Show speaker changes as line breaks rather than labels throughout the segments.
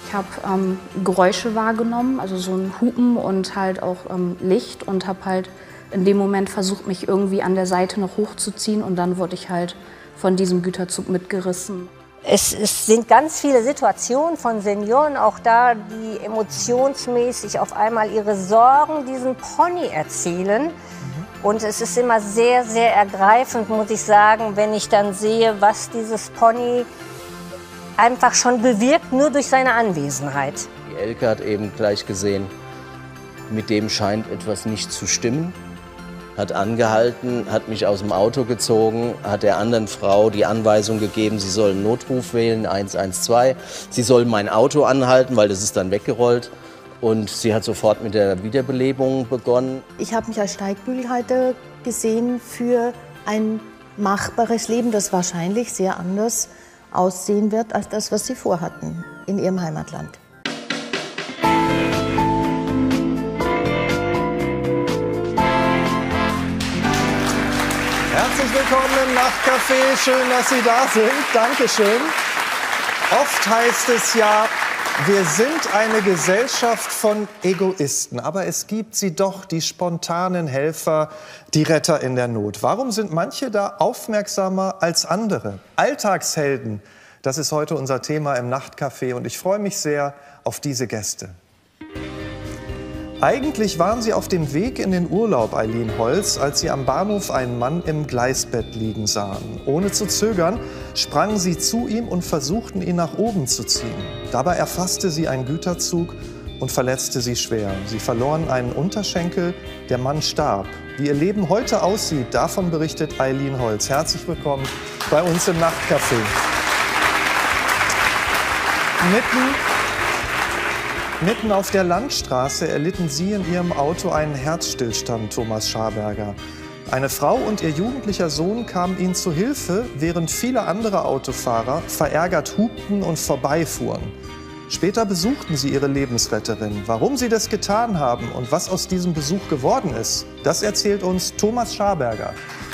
Ich habe Geräusche wahrgenommen, also so ein Hupen und halt auch Licht und habe halt in dem Moment versucht, mich irgendwie an der Seite noch hochzuziehen und dann wurde ich halt von diesem Güterzug mitgerissen.
Es sind ganz viele Situationen von Senioren auch da, die emotionsmäßig auf einmal ihre Sorgen diesem Pony erzählen. Und es ist immer sehr, sehr ergreifend, muss ich sagen, wenn ich dann sehe, was dieses Pony einfach schon bewirkt, nur durch seine Anwesenheit.
Die Elke hat eben gleich gesehen, mit dem scheint etwas nicht zu stimmen. Hat angehalten, hat mich aus dem Auto gezogen, hat der anderen Frau die Anweisung gegeben, sie soll einen Notruf wählen, 112. Sie soll mein Auto anhalten, weil das ist dann weggerollt. Und sie hat sofort mit der Wiederbelebung begonnen.
Ich habe mich als Steigbügelhalter gesehen für ein machbares Leben, das wahrscheinlich sehr anders aussehen wird als das, was sie vorhatten in ihrem Heimatland.
Herzlich willkommen im Nachtcafé. Schön, dass Sie da sind. Dankeschön. Oft heißt es ja, wir sind eine Gesellschaft von Egoisten. Aber es gibt sie doch, die spontanen Helfer, die Retter in der Not. Warum sind manche da aufmerksamer als andere? Alltagshelden, das ist heute unser Thema im Nachtcafé. Und ich freue mich sehr auf diese Gäste. Eigentlich waren sie auf dem Weg in den Urlaub, Eileen Holz, als sie am Bahnhof einen Mann im Gleisbett liegen sahen. Ohne zu zögern sprangen sie zu ihm und versuchten, ihn nach oben zu ziehen. Dabei erfasste sie ein Güterzug und verletzte sie schwer. Sie verloren einen Unterschenkel, der Mann starb. Wie ihr Leben heute aussieht, davon berichtet Eileen Holz. Herzlich willkommen bei uns im Nachtcafé. Mitten auf der Landstraße erlitten sie in ihrem Auto einen Herzstillstand, Thomas Scharberger. Eine Frau und ihr jugendlicher Sohn kamen ihnen zu Hilfe, während viele andere Autofahrer verärgert hupten und vorbeifuhren. Später besuchten sie ihre Lebensretterin. Warum sie das getan haben und was aus diesem Besuch geworden ist, das erzählt uns Thomas Scharberger.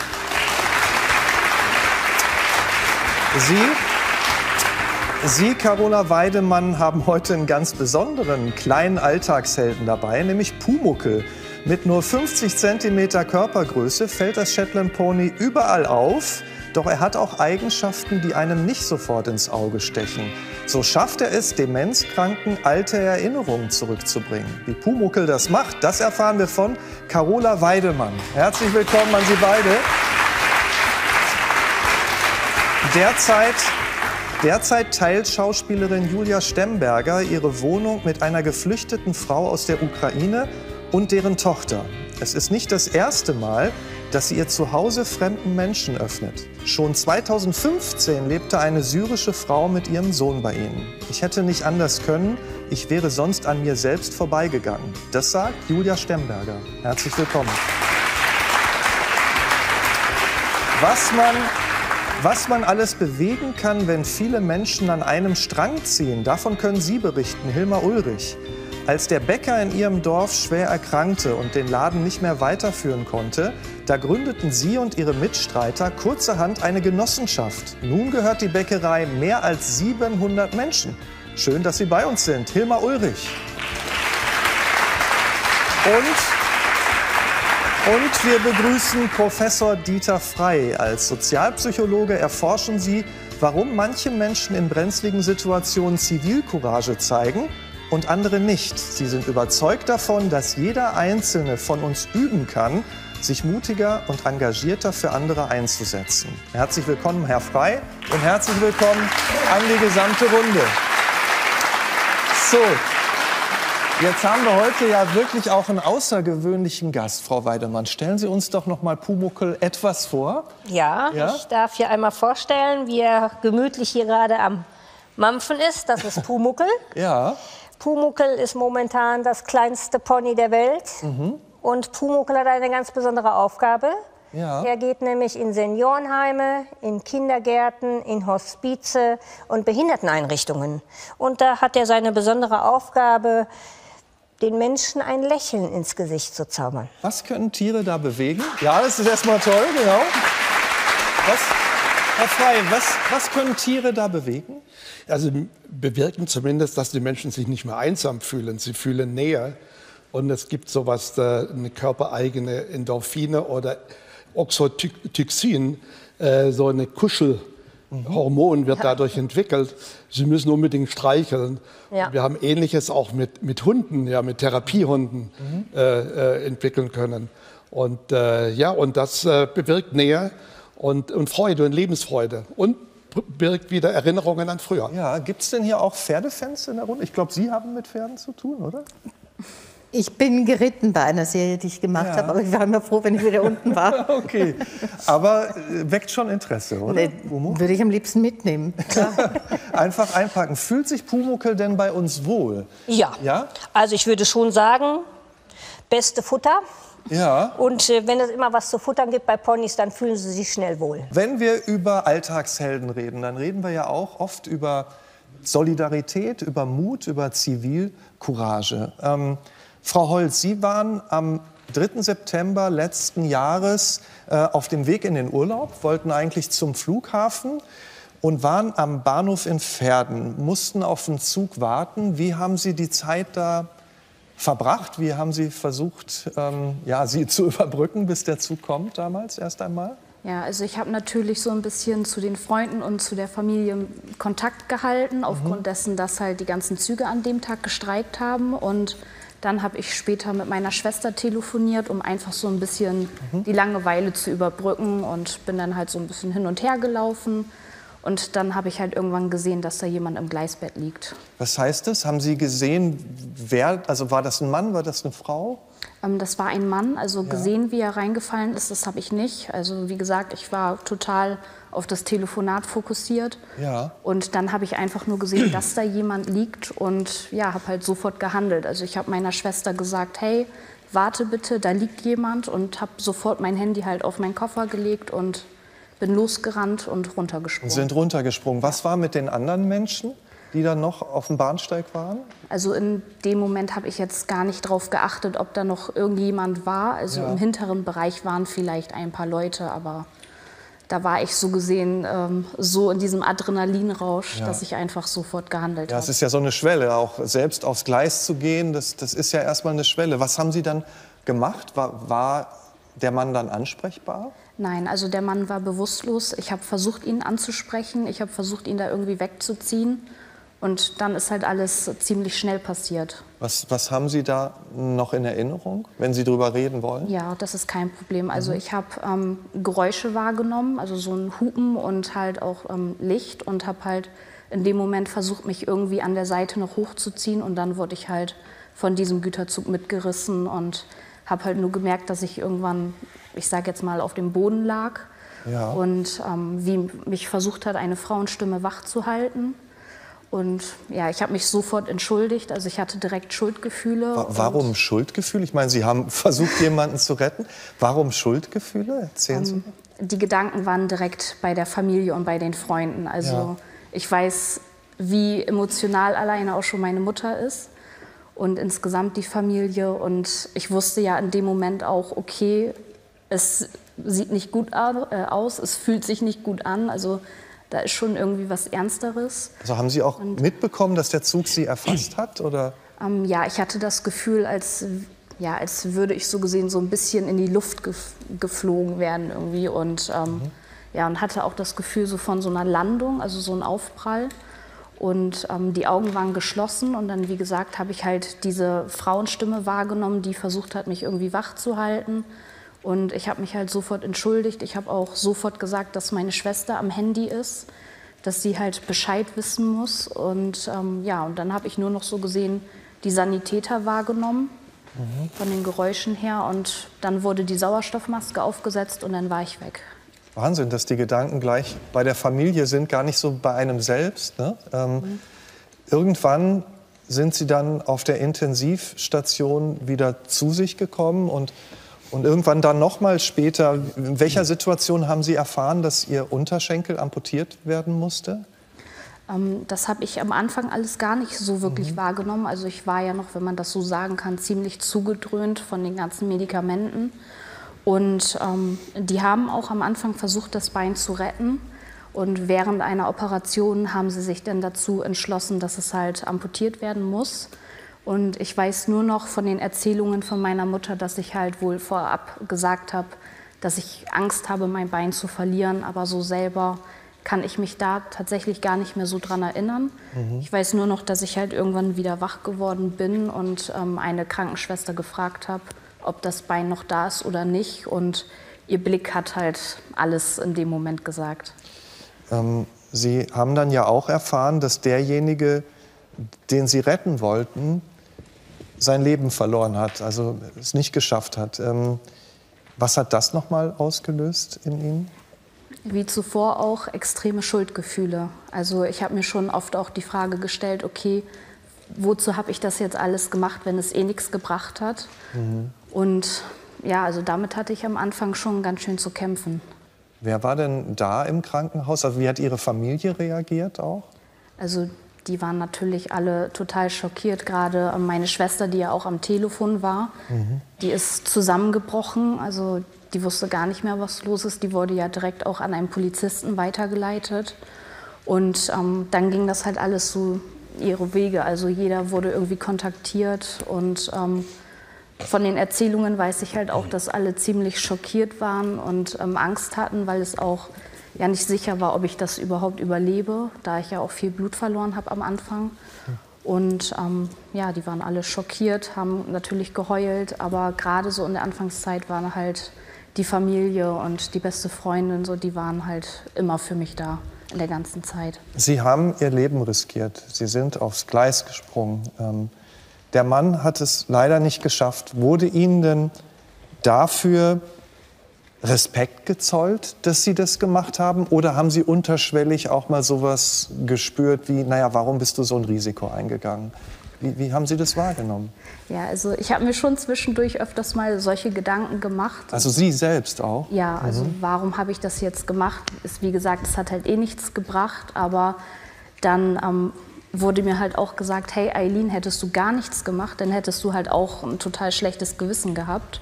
Sie, Carola Weidemann, haben heute einen ganz besonderen kleinen Alltagshelden dabei, nämlich Pumuckl. Mit nur 50 cm Körpergröße fällt das Shetland Pony überall auf, doch er hat auch Eigenschaften, die einem nicht sofort ins Auge stechen. So schafft er es, Demenzkranken alte Erinnerungen zurückzubringen. Wie Pumuckl das macht, das erfahren wir von Carola Weidemann. Herzlich willkommen an Sie beide. Derzeit teilt Schauspielerin Julia Stemberger ihre Wohnung mit einer geflüchteten Frau aus der Ukraine und deren Tochter. Es ist nicht das erste Mal, dass sie ihr Zuhause fremden Menschen öffnet. Schon 2015 lebte eine syrische Frau mit ihrem Sohn bei ihnen. Ich hätte nicht anders können, ich wäre sonst an mir selbst vorbeigegangen. Das sagt Julia Stemberger. Herzlich willkommen. Was man alles bewegen kann, wenn viele Menschen an einem Strang ziehen, davon können Sie berichten, Hilmar Ulrich. Als der Bäcker in ihrem Dorf schwer erkrankte und den Laden nicht mehr weiterführen konnte, da gründeten Sie und Ihre Mitstreiter kurzerhand eine Genossenschaft. Nun gehört die Bäckerei mehr als 700 Menschen. Schön, dass Sie bei uns sind, Hilmar Ulrich. Und wir begrüßen Professor Dieter Frey. Als Sozialpsychologe erforschen Sie, warum manche Menschen in brenzligen Situationen Zivilcourage zeigen und andere nicht. Sie sind überzeugt davon, dass jeder Einzelne von uns üben kann, sich mutiger und engagierter für andere einzusetzen. Herzlich willkommen, Herr Frey, und herzlich willkommen an die gesamte Runde. So. Jetzt haben wir heute ja wirklich auch einen außergewöhnlichen Gast, Frau Weidemann. Stellen Sie uns doch noch mal Pumuckl etwas vor.
Ja, ich darf hier einmal vorstellen, wie er gemütlich hier gerade am Mampfen ist. Das ist Pumuckl.
Ja.
Pumuckl ist momentan das kleinste Pony der Welt. Und Pumuckl hat eine ganz besondere Aufgabe.
Ja.
Er geht nämlich in Seniorenheime, in Kindergärten, in Hospize und Behinderteneinrichtungen. Und da hat er seine besondere Aufgabe, den Menschen ein Lächeln ins Gesicht zu zaubern.
Was können Tiere da bewegen? Ja, das ist erstmal toll, genau. Herr Frey, was können Tiere da bewegen?
Also bewirken zumindest, dass die Menschen sich nicht mehr einsam fühlen. Sie fühlen näher. Und es gibt sowas, eine körpereigene Endorphine oder Oxytocin, so eine Kuschelhormon wird dadurch entwickelt. Sie müssen unbedingt streicheln.
Ja.
Wir haben Ähnliches auch mit Hunden, ja, mit Therapiehunden entwickeln können. Und und das bewirkt Nähe und Freude und Lebensfreude und birgt wieder Erinnerungen an früher.
Ja, gibt es denn hier auch Pferdefans in der Runde? Ich glaube, Sie haben mit Pferden zu tun, oder?
Ich bin geritten bei einer Serie, die ich gemacht habe, aber ich war immer froh, wenn ich wieder unten war.
Okay, aber weckt schon Interesse, oder?
Nee, würde ich am liebsten mitnehmen.
Einfach einpacken. Fühlt sich Pumuckl denn bei uns wohl?
Ja.
Ja?
Also ich würde schon sagen, beste Futter.
Ja.
Und wenn es immer was zu futtern gibt bei Ponys, dann fühlen sie sich schnell wohl.
Wenn wir über Alltagshelden reden, dann reden wir ja auch oft über Solidarität, über Mut, über Zivilcourage. Frau Holz, Sie waren am 3. September letzten Jahres auf dem Weg in den Urlaub, wollten eigentlich zum Flughafen und waren am Bahnhof in Verden, mussten auf den Zug warten. Wie haben Sie die Zeit da verbracht? Wie haben Sie versucht, sie zu überbrücken, bis der Zug kommt damals erst einmal?
Ja, also ich habe natürlich so ein bisschen zu den Freunden und zu der Familie Kontakt gehalten, aufgrund dessen, dass halt die ganzen Züge an dem Tag gestreikt haben. Und dann habe ich später mit meiner Schwester telefoniert, um einfach so ein bisschen die Langeweile zu überbrücken, und bin dann halt so ein bisschen hin und her gelaufen. Und dann habe ich halt irgendwann gesehen, dass da jemand im Gleisbett liegt.
Was heißt das? Haben Sie gesehen, wer, also war das ein Mann, war das eine Frau?
Das war ein Mann, also gesehen, wie er reingefallen ist, das habe ich nicht. Also wie gesagt, ich war total auf das Telefonat fokussiert.
Ja.
Und dann habe ich einfach nur gesehen, dass da jemand liegt, und ja, habe halt sofort gehandelt. Also ich habe meiner Schwester gesagt, hey, warte bitte, da liegt jemand, und habe sofort mein Handy halt auf meinen Koffer gelegt und bin losgerannt und runtergesprungen.
Sind runtergesprungen. Was war mit den anderen Menschen, die dann noch auf dem Bahnsteig waren?
Also in dem Moment habe ich jetzt gar nicht drauf geachtet, ob da noch irgendjemand war. Also im hinteren Bereich waren vielleicht ein paar Leute, aber da war ich so gesehen so in diesem Adrenalinrausch, dass ich einfach sofort gehandelt
Ja,
habe.
es ist ja so eine Schwelle, auch selbst aufs Gleis zu gehen, das ist ja erstmal eine Schwelle. Was haben Sie dann gemacht? War der Mann dann ansprechbar?
Nein, also der Mann war bewusstlos. Ich habe versucht, ihn anzusprechen. Ich habe versucht, ihn da irgendwie wegzuziehen. Und dann ist halt alles ziemlich schnell passiert.
Was haben Sie da noch in Erinnerung, wenn Sie drüber reden wollen?
Ja, das ist kein Problem. Also ich habe Geräusche wahrgenommen, also so ein Hupen und halt auch Licht, und habe halt in dem Moment versucht, mich irgendwie an der Seite noch hochzuziehen. Und dann wurde ich halt von diesem Güterzug mitgerissen und habe halt nur gemerkt, dass ich irgendwann, ich sage jetzt mal, auf dem Boden lag.
Ja.
Und wie mich versucht hat, eine Frauenstimme wach zu halten. Und ja, ich habe mich sofort entschuldigt, also ich hatte direkt Schuldgefühle.
Warum Schuldgefühle? Ich meine, Sie haben versucht, jemanden zu retten. Warum Schuldgefühle? Erzählen Sie mal.
Die Gedanken waren direkt bei der Familie und bei den Freunden. Also ich weiß, wie emotional alleine auch schon meine Mutter ist. Und insgesamt die Familie. Und ich wusste ja in dem Moment auch, okay, es sieht nicht gut aus, es fühlt sich nicht gut an. Also da ist schon irgendwie was Ernsteres.
Also haben Sie auch mitbekommen, dass der Zug Sie erfasst hat? Oder?
Ja, ich hatte das Gefühl, als würde ich so gesehen so ein bisschen in die Luft geflogen werden irgendwie. Und, und hatte auch das Gefühl so von so einer Landung, also so ein Aufprall. Und die Augen waren geschlossen, und dann, wie gesagt, habe ich halt diese Frauenstimme wahrgenommen, die versucht hat, mich irgendwie wach zu halten. Und ich habe mich halt sofort entschuldigt. Ich habe auch sofort gesagt, dass meine Schwester am Handy ist, dass sie halt Bescheid wissen muss. Und und dann habe ich nur noch so gesehen die Sanitäter wahrgenommen, von den Geräuschen her. Und dann wurde die Sauerstoffmaske aufgesetzt, und dann war ich weg.
Wahnsinn, dass die Gedanken gleich bei der Familie sind, gar nicht so bei einem selbst. Ne? Irgendwann sind Sie dann auf der Intensivstation wieder zu sich gekommen und irgendwann dann noch mal später. In welcher Situation haben Sie erfahren, dass Ihr Unterschenkel amputiert werden musste?
Das habe ich am Anfang alles gar nicht so wirklich wahrgenommen. Also ich war ja noch, wenn man das so sagen kann, ziemlich zugedröhnt von den ganzen Medikamenten. Und die haben auch am Anfang versucht, das Bein zu retten. Und während einer Operation haben sie sich dann dazu entschlossen, dass es halt amputiert werden muss. Und ich weiß nur noch von den Erzählungen von meiner Mutter, dass ich halt wohl vorab gesagt habe, dass ich Angst habe, mein Bein zu verlieren. Aber so selber kann ich mich da tatsächlich gar nicht mehr so dran erinnern. Ich weiß nur noch, dass ich halt irgendwann wieder wach geworden bin und eine Krankenschwester gefragt habe, ob das Bein noch da ist oder nicht. Und ihr Blick hat halt alles in dem Moment gesagt.
Sie haben dann ja auch erfahren, dass derjenige, den Sie retten wollten, sein Leben verloren hat, also es nicht geschafft hat. Was hat das nochmal ausgelöst in Ihnen?
Wie zuvor auch extreme Schuldgefühle. Also ich habe mir schon oft auch die Frage gestellt, okay, wozu habe ich das jetzt alles gemacht, wenn es eh nichts gebracht hat? Und ja, also damit hatte ich am Anfang schon ganz schön zu kämpfen.
Wer war denn da im Krankenhaus? Also wie hat Ihre Familie reagiert auch?
Also die waren natürlich alle total schockiert. Gerade meine Schwester, die ja auch am Telefon war, die ist zusammengebrochen. Also die wusste gar nicht mehr, was los ist. Die wurde ja direkt auch an einen Polizisten weitergeleitet. Und dann ging das halt alles so ihre Wege. Also jeder wurde irgendwie kontaktiert. Und von den Erzählungen weiß ich halt auch, dass alle ziemlich schockiert waren und Angst hatten, weil es auch ja nicht sicher war, ob ich das überhaupt überlebe, da ich ja auch viel Blut verloren habe am Anfang. Und ja, die waren alle schockiert, haben natürlich geheult, aber gerade so in der Anfangszeit waren halt die Familie und die beste Freundin, so, die waren halt immer für mich da in der ganzen Zeit.
Sie haben Ihr Leben riskiert, Sie sind aufs Gleis gesprungen. Der Mann hat es leider nicht geschafft. Wurde Ihnen denn dafür Respekt gezollt, dass Sie das gemacht haben? Oder haben Sie unterschwellig auch mal sowas gespürt wie, naja, warum bist du so ein Risiko eingegangen? Wie haben Sie das wahrgenommen?
Ja, also ich habe mir schon zwischendurch öfters mal solche Gedanken gemacht.
Also Sie selbst auch?
Ja, also warum habe ich das jetzt gemacht? Ist, wie gesagt, es hat halt eh nichts gebracht, aber dann wurde mir halt auch gesagt, hey Eileen, hättest du gar nichts gemacht, dann hättest du halt auch ein total schlechtes Gewissen gehabt.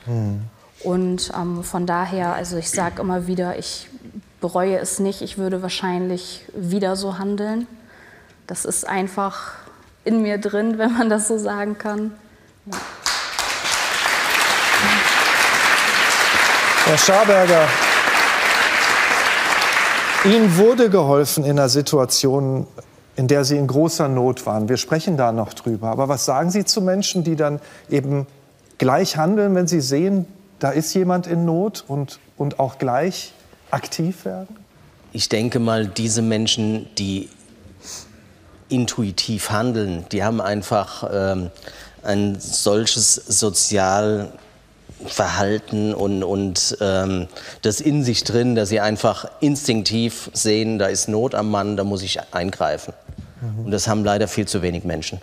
Und von daher, also ich sage immer wieder, ich bereue es nicht, ich würde wahrscheinlich wieder so handeln. Das ist einfach in mir drin, wenn man das so sagen kann. Ja.
Herr Scharberger, Ihnen wurde geholfen in einer Situation, in der Sie in großer Not waren. Wir sprechen da noch drüber. Aber was sagen Sie zu Menschen, die dann eben gleich handeln, wenn sie sehen, da ist jemand in Not und auch gleich aktiv werden?
Ich denke mal, diese Menschen, die intuitiv handeln, die haben einfach ein solches Sozialverhalten und das in sich drin, dass sie einfach instinktiv sehen, da ist Not am Mann, da muss ich eingreifen. Und das haben leider viel zu wenig Menschen.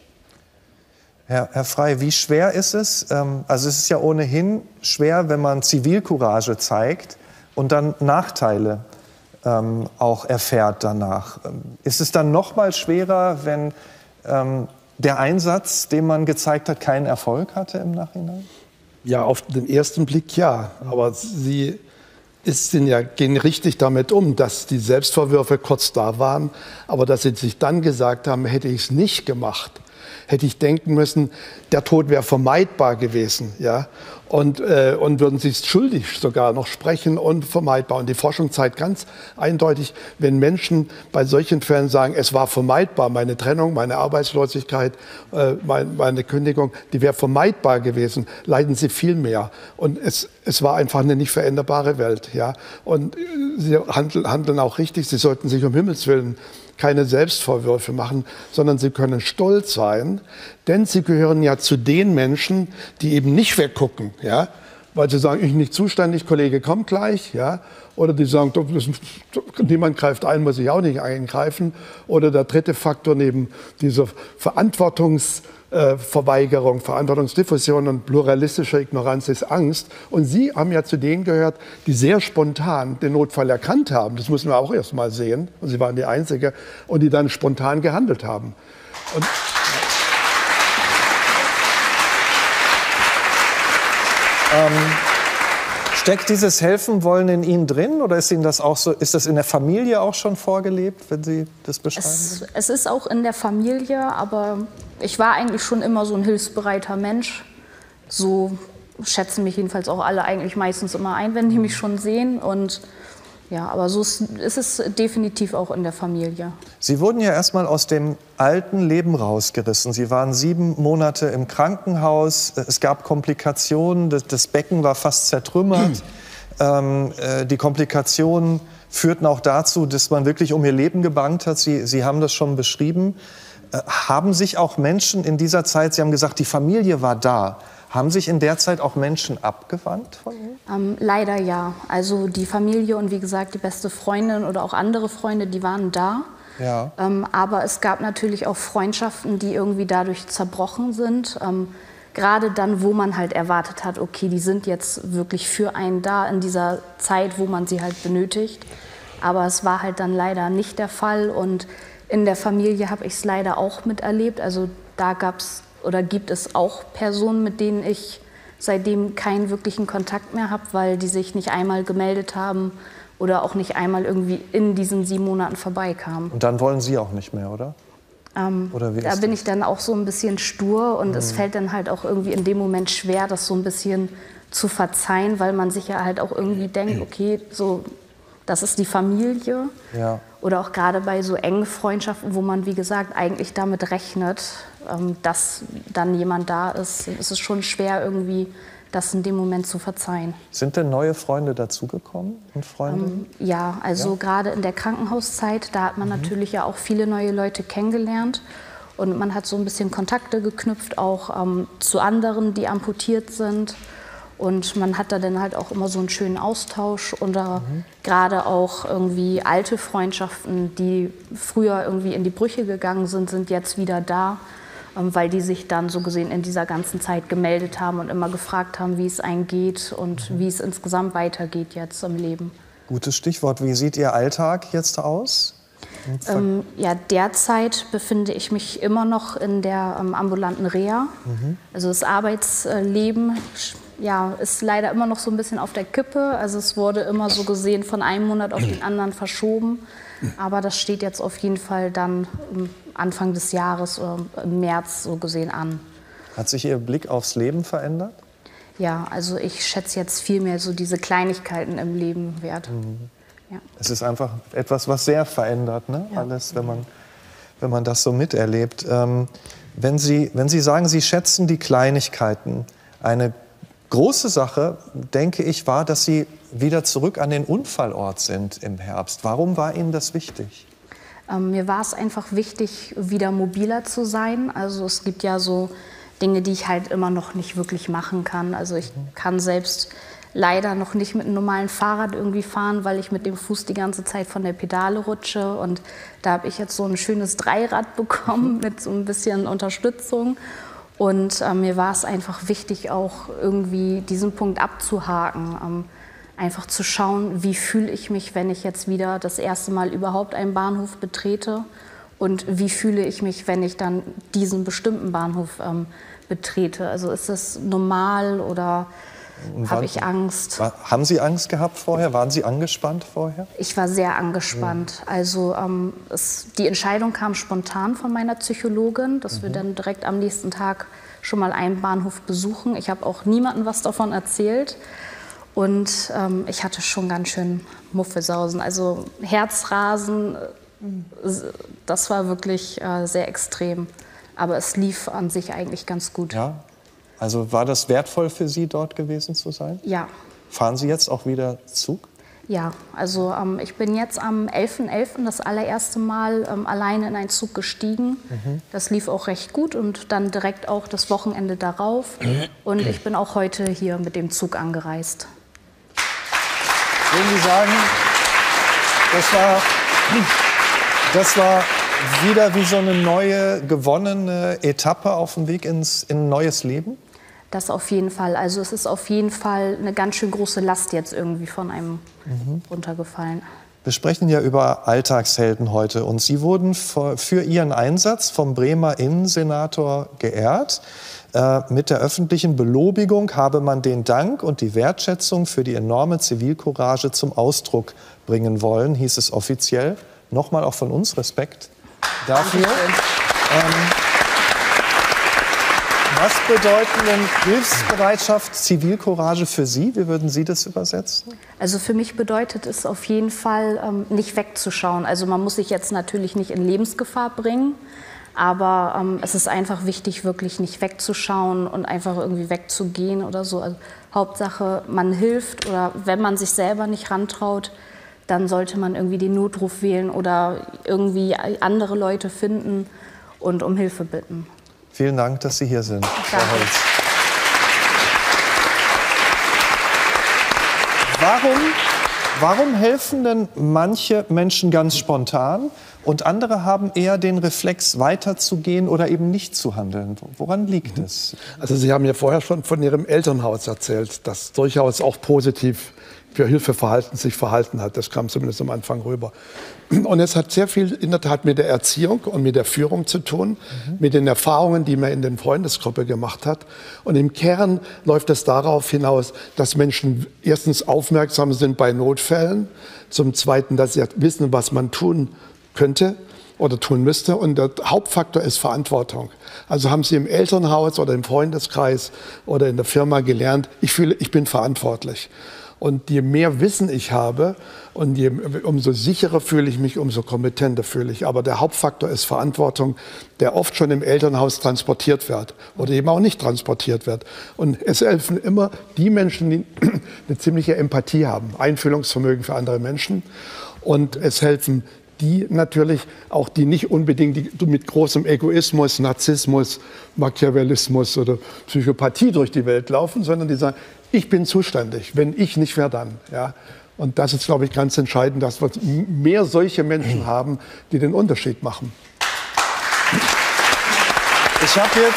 Herr Frey, wie schwer ist es? Also es ist ja ohnehin schwer, wenn man Zivilcourage zeigt und dann Nachteile auch erfährt danach. Ist es dann noch mal schwerer, wenn der Einsatz, den man gezeigt hat, keinen Erfolg hatte im Nachhinein?
Ja, auf den ersten Blick ja. Aber Sie gehen richtig damit um, dass die Selbstvorwürfe kurz da waren, aber dass Sie sich dann gesagt haben, hätte ich es nicht gemacht, hätte ich denken müssen, der Tod wäre vermeidbar gewesen, ja, und würden sich schuldig sogar noch sprechen und vermeidbar. Und die Forschung zeigt ganz eindeutig, wenn Menschen bei solchen Fällen sagen, es war vermeidbar, meine Trennung, meine Arbeitslosigkeit, meine Kündigung, die wäre vermeidbar gewesen, leiden sie viel mehr. Und es war einfach eine nicht veränderbare Welt, ja. Und sie handeln auch richtig, sie sollten sich um Himmels Willen keine Selbstvorwürfe machen, sondern sie können stolz sein, denn sie gehören ja zu den Menschen, die eben nicht weggucken, ja, weil sie sagen, ich nicht zuständig, Kollege kommt gleich, ja, oder die sagen, niemand greift ein, muss ich auch nicht eingreifen, oder der dritte Faktor neben dieser Verantwortungsverweigerung, Verantwortungsdiffusion und pluralistischer Ignoranz ist Angst. Und Sie haben ja zu denen gehört, die sehr spontan den Notfall erkannt haben. Das müssen wir auch erst mal sehen. Und Sie waren die Einzige. Und die dann spontan gehandelt haben. Und
Steckt dieses Helfenwollen in Ihnen drin oder ist Ihnen das auch so, ist das in der Familie auch schon vorgelebt, wenn Sie das beschreiben?
Es ist auch in der Familie, aber ich war eigentlich schon immer so ein hilfsbereiter Mensch. So schätzen mich jedenfalls auch alle eigentlich meistens immer ein, wenn die mich schon sehen. Und ja, aber so ist es definitiv auch in der Familie.
Sie wurden ja erstmal aus dem alten Leben rausgerissen. Sie waren 7 Monate im Krankenhaus. Es gab Komplikationen. Das Becken war fast zertrümmert. Die Komplikationen führten auch dazu, dass man wirklich um ihr Leben gebangt hat. Sie haben das schon beschrieben. Haben sich auch Menschen in dieser Zeit, Sie haben gesagt, die Familie war da. Haben sich in der Zeit auch Menschen abgewandt von Ihnen?
Leider ja. Also die Familie und wie gesagt die beste Freundin oder auch andere Freunde, die waren da.
Ja.
Aber es gab natürlich auch Freundschaften, die irgendwie dadurch zerbrochen sind. Gerade dann, wo man halt erwartet hat, okay, die sind jetzt wirklich für einen da in dieser Zeit, wo man sie halt benötigt. Aber es war halt dann leider nicht der Fall. Und in der Familie habe ich es leider auch miterlebt. Also da gab's oder gibt es auch Personen, mit denen ich seitdem keinen wirklichen Kontakt mehr habe, weil die sich nicht einmal gemeldet haben oder auch nicht einmal irgendwie in diesen 7 Monaten vorbeikamen.
Und dann wollen Sie auch nicht mehr, oder? Oder wie
Da
ist
bin
das?
ich dann auch so ein bisschen stur und es fällt dann halt auch irgendwie in dem Moment schwer, das so ein bisschen zu verzeihen, weil man sich ja halt auch irgendwie denkt, okay, so, das ist die Familie.
Ja.
Oder auch gerade bei so engen Freundschaften, wo man, wie gesagt, eigentlich damit rechnet, dass dann jemand da ist, ist es schon schwer, irgendwie das in dem Moment zu verzeihen.
Sind denn neue Freunde dazugekommen und Freundinnen?
Ja, also gerade in der Krankenhauszeit, da hat man natürlich ja auch viele neue Leute kennengelernt. Und man hat so ein bisschen Kontakte geknüpft, auch zu anderen, die amputiert sind. Und man hat da dann halt auch immer so einen schönen Austausch und gerade auch irgendwie alte Freundschaften, die früher irgendwie in die Brüche gegangen sind, sind jetzt wieder da, weil die sich dann so gesehen in dieser ganzen Zeit gemeldet haben und immer gefragt haben, wie es einem geht und wie es insgesamt weitergeht jetzt im Leben.
Gutes Stichwort. Wie sieht Ihr Alltag jetzt aus?
Ja, derzeit befinde ich mich immer noch in der ambulanten Reha. Also das Arbeitsleben ja, ist leider immer noch so ein bisschen auf der Kippe. Also es wurde immer so gesehen von einem Monat auf den anderen verschoben. Aber das steht jetzt auf jeden Fall dann Anfang des Jahres oder im März so gesehen an.
Hat sich Ihr Blick aufs Leben verändert?
Ja, also ich schätze jetzt viel mehr so diese Kleinigkeiten im Leben wert. Ja.
Es ist einfach etwas, was sehr verändert, ne?
Ja.
Alles, wenn man das so miterlebt. Wenn Sie sagen, Sie schätzen die Kleinigkeiten, eine große Sache, denke ich, war, dass Sie wieder zurück an den Unfallort sind im Herbst. Warum war Ihnen das wichtig?
Mir war es einfach wichtig, wieder mobiler zu sein. Also es gibt ja so Dinge, die ich halt immer noch nicht wirklich machen kann. Also ich kann selbst leider noch nicht mit einem normalen Fahrrad irgendwie fahren, weil ich mit dem Fuß die ganze Zeit von der Pedale rutsche. Und da habe ich jetzt so ein schönes Dreirad bekommen mit so ein bisschen Unterstützung. Und mir war es einfach wichtig, auch irgendwie diesen Punkt abzuhaken. Einfach zu schauen, wie fühle ich mich, wenn ich jetzt wieder das erste Mal überhaupt einen Bahnhof betrete. Und wie fühle ich mich, wenn ich dann diesen bestimmten Bahnhof betrete. Also ist das normal oder habe ich Angst?
Haben Sie Angst gehabt vorher? Waren Sie angespannt vorher?
Ich war sehr angespannt. Also die Entscheidung kam spontan von meiner Psychologin, dass wir dann direkt am nächsten Tag schon mal einen Bahnhof besuchen. Ich habe auch niemandem was davon erzählt. Und ich hatte schon ganz schön Muffelsausen. Also Herzrasen, das war wirklich sehr extrem. Aber es lief an sich eigentlich ganz gut.
Ja. Also war das wertvoll für Sie, dort gewesen zu sein?
Ja.
Fahren Sie jetzt auch wieder Zug?
Ja, also ich bin jetzt am 11.11. das allererste Mal alleine in einen Zug gestiegen. Das lief auch recht gut und dann direkt auch das Wochenende darauf. Und ich bin auch heute hier mit dem Zug angereist.
Würden Sie sagen, das war wieder wie so eine neue, gewonnene Etappe auf dem Weg in ein neues Leben?
Das auf jeden Fall. Also es ist auf jeden Fall eine ganz schön große Last jetzt irgendwie von einem runtergefallen.
Wir sprechen ja über Alltagshelden heute und Sie wurden für Ihren Einsatz vom Bremer Innensenator geehrt. Mit der öffentlichen Belobigung habe man den Dank und die Wertschätzung für die enorme Zivilcourage zum Ausdruck bringen wollen, hieß es offiziell. Nochmal auch von uns Respekt dafür. Was bedeuten denn Hilfsbereitschaft, Zivilcourage für Sie? Wie würden Sie das übersetzen?
Also für mich bedeutet es auf jeden Fall, nicht wegzuschauen. Also man muss sich jetzt natürlich nicht in Lebensgefahr bringen, aber es ist einfach wichtig, wirklich nicht wegzuschauen und einfach irgendwie wegzugehen oder so. Also Hauptsache, man hilft, oder wenn man sich selber nicht rantraut, dann sollte man irgendwie den Notruf wählen oder irgendwie andere Leute finden und um Hilfe bitten.
Vielen Dank, dass Sie hier sind, Frau Holz. Warum helfen denn manche Menschen ganz spontan und andere haben eher den Reflex, weiterzugehen oder eben nicht zu handeln? Woran liegt es?
Also Sie haben ja vorher schon von Ihrem Elternhaus erzählt, das durchaus auch positiv für Hilfeverhalten sich verhalten hat. Das kam zumindest am Anfang rüber. Und es hat sehr viel in der Tat mit der Erziehung und mit der Führung zu tun, mit den Erfahrungen, die man in der Freundesgruppe gemacht hat. Und im Kern läuft es darauf hinaus, dass Menschen erstens aufmerksam sind bei Notfällen, zum Zweiten, dass sie wissen, was man tun könnte oder tun müsste. Und der Hauptfaktor ist Verantwortung. Also haben Sie im Elternhaus oder im Freundeskreis oder in der Firma gelernt, ich bin verantwortlich. Und je mehr Wissen ich habe und umso sicherer fühle ich mich, umso kompetenter fühle ich. Aber der Hauptfaktor ist Verantwortung, der oft schon im Elternhaus transportiert wird oder eben auch nicht transportiert wird. Und es helfen immer die Menschen, die eine ziemliche Empathie haben, Einfühlungsvermögen für andere Menschen. Und es helfen die natürlich auch, die nicht unbedingt mit großem Egoismus, Narzissmus, Machiavellismus oder Psychopathie durch die Welt laufen, sondern die sagen, ich bin zuständig, wenn ich nicht, wer dann. Ja? Und das ist, glaube ich, ganz entscheidend, dass wir mehr solche Menschen haben, die den Unterschied machen.
Ich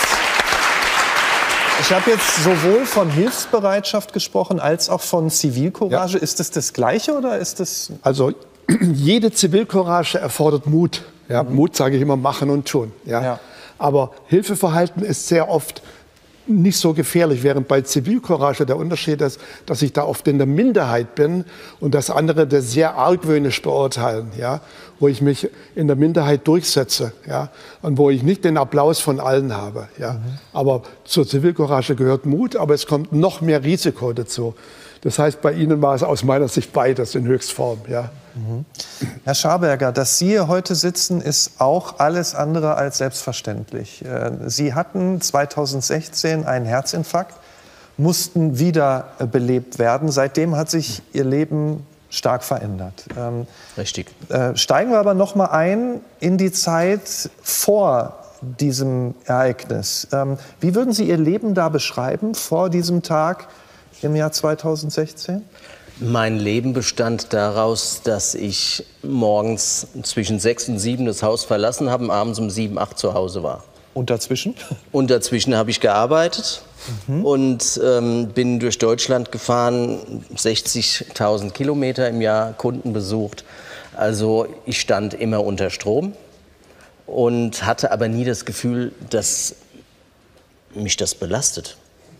habe jetzt sowohl von Hilfsbereitschaft gesprochen als auch von Zivilcourage. Ja. Ist es das Gleiche oder ist es...
Also jede Zivilcourage erfordert Mut. Ja? Mut, sage ich immer, machen und tun. Ja? Ja. Aber Hilfeverhalten ist sehr oft nicht so gefährlich, während bei Zivilcourage der Unterschied ist, dass ich da oft in der Minderheit bin und dass andere das sehr argwöhnisch beurteilen, ja, wo ich mich in der Minderheit durchsetze, ja, und wo ich nicht den Applaus von allen habe, ja. Aber zur Zivilcourage gehört Mut, aber es kommt noch mehr Risiko dazu. Das heißt, bei Ihnen war es aus meiner Sicht beides in Höchstform, ja.
Herr Scharberger, dass Sie hier heute sitzen, ist auch alles andere als selbstverständlich. Sie hatten 2016 einen Herzinfarkt, mussten wiederbelebt werden. Seitdem hat sich Ihr Leben stark verändert.
Richtig.
Steigen wir aber noch mal ein in die Zeit vor diesem Ereignis. Wie würden Sie Ihr Leben da beschreiben, vor diesem Tag im Jahr 2016?
Mein Leben bestand daraus, dass ich morgens zwischen 6 und 7 das Haus verlassen habe und abends um 7, 8 zu Hause war.
Und dazwischen?
Und dazwischen habe ich gearbeitet und bin durch Deutschland gefahren, 60.000 Kilometer im Jahr, Kunden besucht. Also ich stand immer unter Strom und hatte aber nie das Gefühl, dass mich das belastet.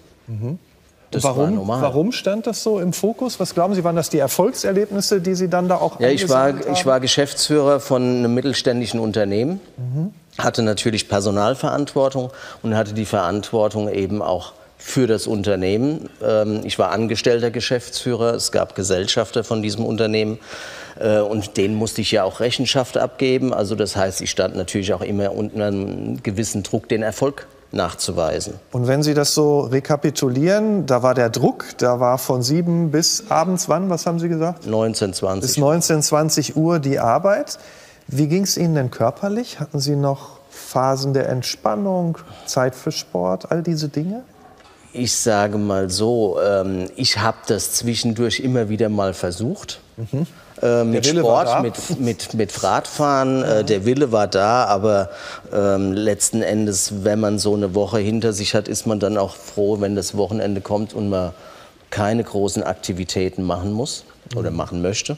Warum stand das so im Fokus? Was glauben Sie, waren das die Erfolgserlebnisse, die Sie dann da auch eingesammelt haben?
Ich war Geschäftsführer von einem mittelständischen Unternehmen, hatte natürlich Personalverantwortung und hatte die Verantwortung eben auch für das Unternehmen. Ich war angestellter Geschäftsführer, es gab Gesellschafter von diesem Unternehmen und denen musste ich ja auch Rechenschaft abgeben. Also das heißt, ich stand natürlich auch immer unter einem gewissen Druck, den Erfolg nachzuweisen.
Und wenn Sie das so rekapitulieren, da war der Druck, da war von 7 bis abends wann, was haben Sie gesagt?
19:20.
Bis 19:20 Uhr die Arbeit. Wie ging es Ihnen denn körperlich? Hatten Sie noch Phasen der Entspannung, Zeit für Sport, all diese Dinge?
Ich sage mal so, ich habe das zwischendurch immer wieder mal versucht. Mit Sport, mit Radfahren, der Wille war da, aber letzten Endes, wenn man so eine Woche hinter sich hat, ist man dann auch froh, wenn das Wochenende kommt und man keine großen Aktivitäten machen muss. oder machen möchte.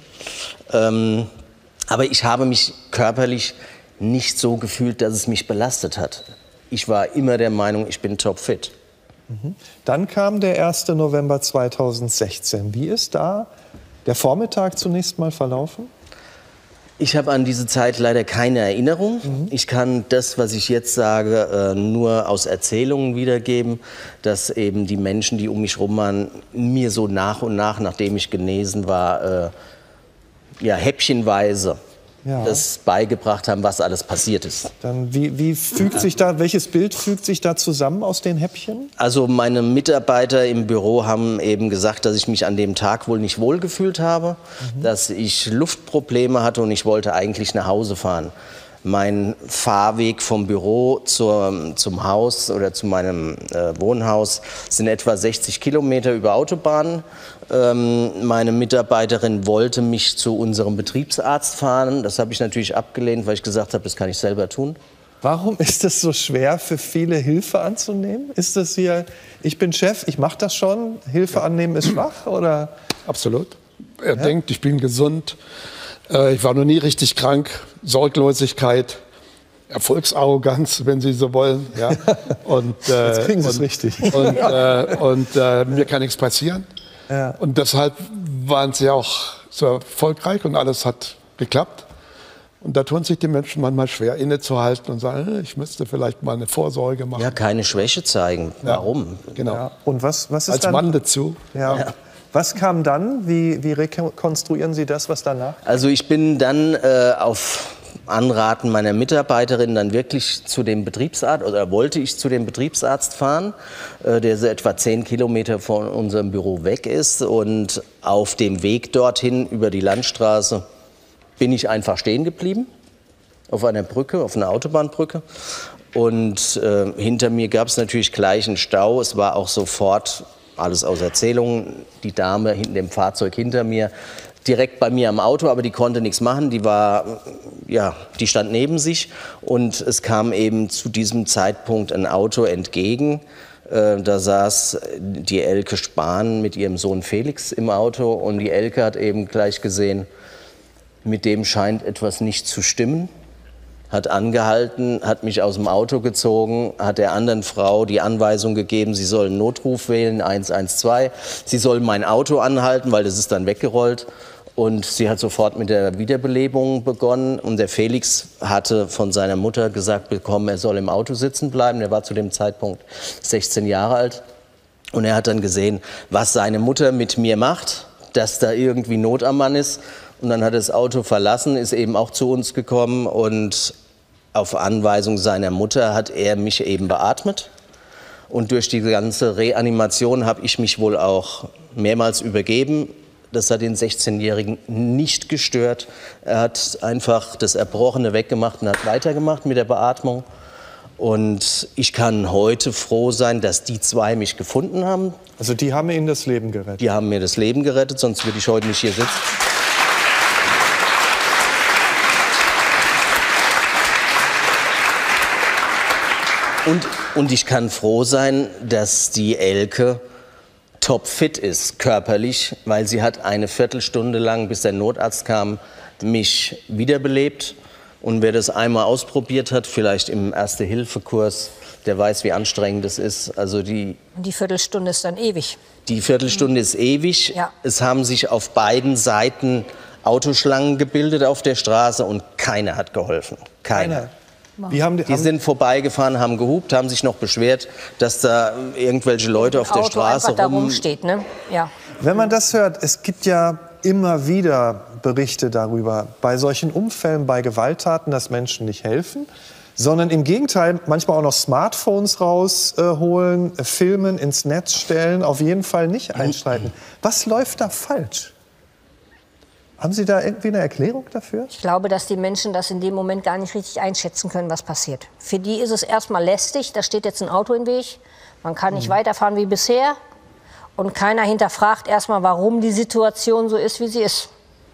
Aber ich habe mich körperlich nicht so gefühlt, dass es mich belastet hat. Ich war immer der Meinung, ich bin topfit.
Dann kam der 1. November 2016. Wie ist da der Vormittag zunächst mal verlaufen?
Ich habe an diese Zeit leider keine Erinnerung. Ich kann das, was ich jetzt sage, nur aus Erzählungen wiedergeben, dass eben die Menschen, die um mich rum waren, mir so nach und nach, nachdem ich genesen war, häppchenweise das beigebracht haben, was alles passiert ist.
Dann welches Bild fügt sich da zusammen aus den Häppchen?
Also meine Mitarbeiter im Büro haben eben gesagt, dass ich mich an dem Tag wohl nicht wohlgefühlt habe, dass ich Luftprobleme hatte und ich wollte eigentlich nach Hause fahren. Mein Fahrweg vom Büro zum Haus oder zu meinem Wohnhaus sind etwa 60 Kilometer über Autobahnen. Meine Mitarbeiterin wollte mich zu unserem Betriebsarzt fahren. Das habe ich natürlich abgelehnt, weil ich gesagt habe, das kann ich selber tun.
Warum ist es so schwer für viele, Hilfe anzunehmen? Ist das hier, ich bin Chef, ich mache das schon, Hilfe annehmen ist schwach, oder?
Absolut. Er denkt, ich bin gesund. Ich war noch nie richtig krank. Sorglosigkeit, Erfolgsarroganz, wenn Sie so wollen. Ja. Und,
jetzt kriegen Sie es richtig.
Und mir kann nichts passieren.
Ja.
Und deshalb waren Sie auch so erfolgreich und alles hat geklappt. Und da tun sich die Menschen manchmal schwer, innezuhalten und sagen, ich müsste vielleicht mal eine Vorsorge machen.
Ja, keine Schwäche zeigen. Warum?
Genau.
Ja. Und was ist
als
dann?
Mann dazu.
Ja. Was kam dann? Wie rekonstruieren Sie das, was danach?
Also ich bin dann auf Anraten meiner Mitarbeiterin dann wirklich zu dem Betriebsarzt, oder wollte ich zu dem Betriebsarzt fahren, der so etwa 10 Kilometer von unserem Büro weg ist. Und auf dem Weg dorthin über die Landstraße bin ich einfach stehen geblieben, auf einer Brücke, auf einer Autobahnbrücke. Und hinter mir gab es natürlich gleich einen Stau. Es war auch sofort, alles aus Erzählungen, die Dame hinter dem Fahrzeug hinter mir, direkt bei mir am Auto, aber die konnte nichts machen, die stand neben sich und es kam eben zu diesem Zeitpunkt ein Auto entgegen. Da saß die Elke Spahn mit ihrem Sohn Felix im Auto und die Elke hat eben gleich gesehen, mit dem scheint etwas nicht zu stimmen. Hat angehalten, hat mich aus dem Auto gezogen, hat der anderen Frau die Anweisung gegeben, sie soll einen Notruf wählen, 112. Sie soll mein Auto anhalten, weil das ist dann weggerollt. Und sie hat sofort mit der Wiederbelebung begonnen. Und der Felix hatte von seiner Mutter gesagt bekommen, er soll im Auto sitzen bleiben. Er war zu dem Zeitpunkt 16 Jahre alt. Und er hat dann gesehen, was seine Mutter mit mir macht, dass da irgendwie Not am Mann ist. Und dann hat er das Auto verlassen, ist eben auch zu uns gekommen und auf Anweisung seiner Mutter hat er mich eben beatmet. Und durch die ganze Reanimation habe ich mich wohl auch mehrmals übergeben. Das hat den 16-Jährigen nicht gestört. Er hat einfach das Erbrochene weggemacht und hat weitergemacht mit der Beatmung. Und ich kann heute froh sein, dass die zwei mich gefunden haben.
Also die haben Ihnen das Leben gerettet?
Die haben mir das Leben gerettet, sonst würde ich heute nicht hier sitzen. Und ich kann froh sein, dass die Elke topfit ist, körperlich, weil sie hat eine Viertelstunde lang, bis der Notarzt kam, mich wiederbelebt. Und wer das einmal ausprobiert hat, vielleicht im Erste-Hilfe-Kurs, der weiß, wie anstrengend das ist. Also
Und die Viertelstunde ist dann ewig.
Die Viertelstunde ist ewig.
Ja.
Es haben sich auf beiden Seiten Autoschlangen gebildet auf der Straße und keiner hat geholfen. Keiner. Die sind vorbeigefahren, haben gehupt, haben sich noch beschwert, dass da irgendwelche Leute auf der Straße
da rumsteht, ne? Ja.
Wenn man das hört, es gibt ja immer wieder Berichte darüber, bei solchen Unfällen, bei Gewalttaten, dass Menschen nicht helfen, sondern im Gegenteil manchmal auch noch Smartphones rausholen, filmen, ins Netz stellen, auf jeden Fall nicht einschreiten. Was läuft da falsch? Haben Sie da irgendwie eine Erklärung dafür?
Ich glaube, dass die Menschen das in dem Moment gar nicht richtig einschätzen können, was passiert. Für die ist es erstmal lästig, da steht jetzt ein Auto im Weg, man kann nicht weiterfahren wie bisher und keiner hinterfragt erstmal, warum die Situation so ist, wie sie ist.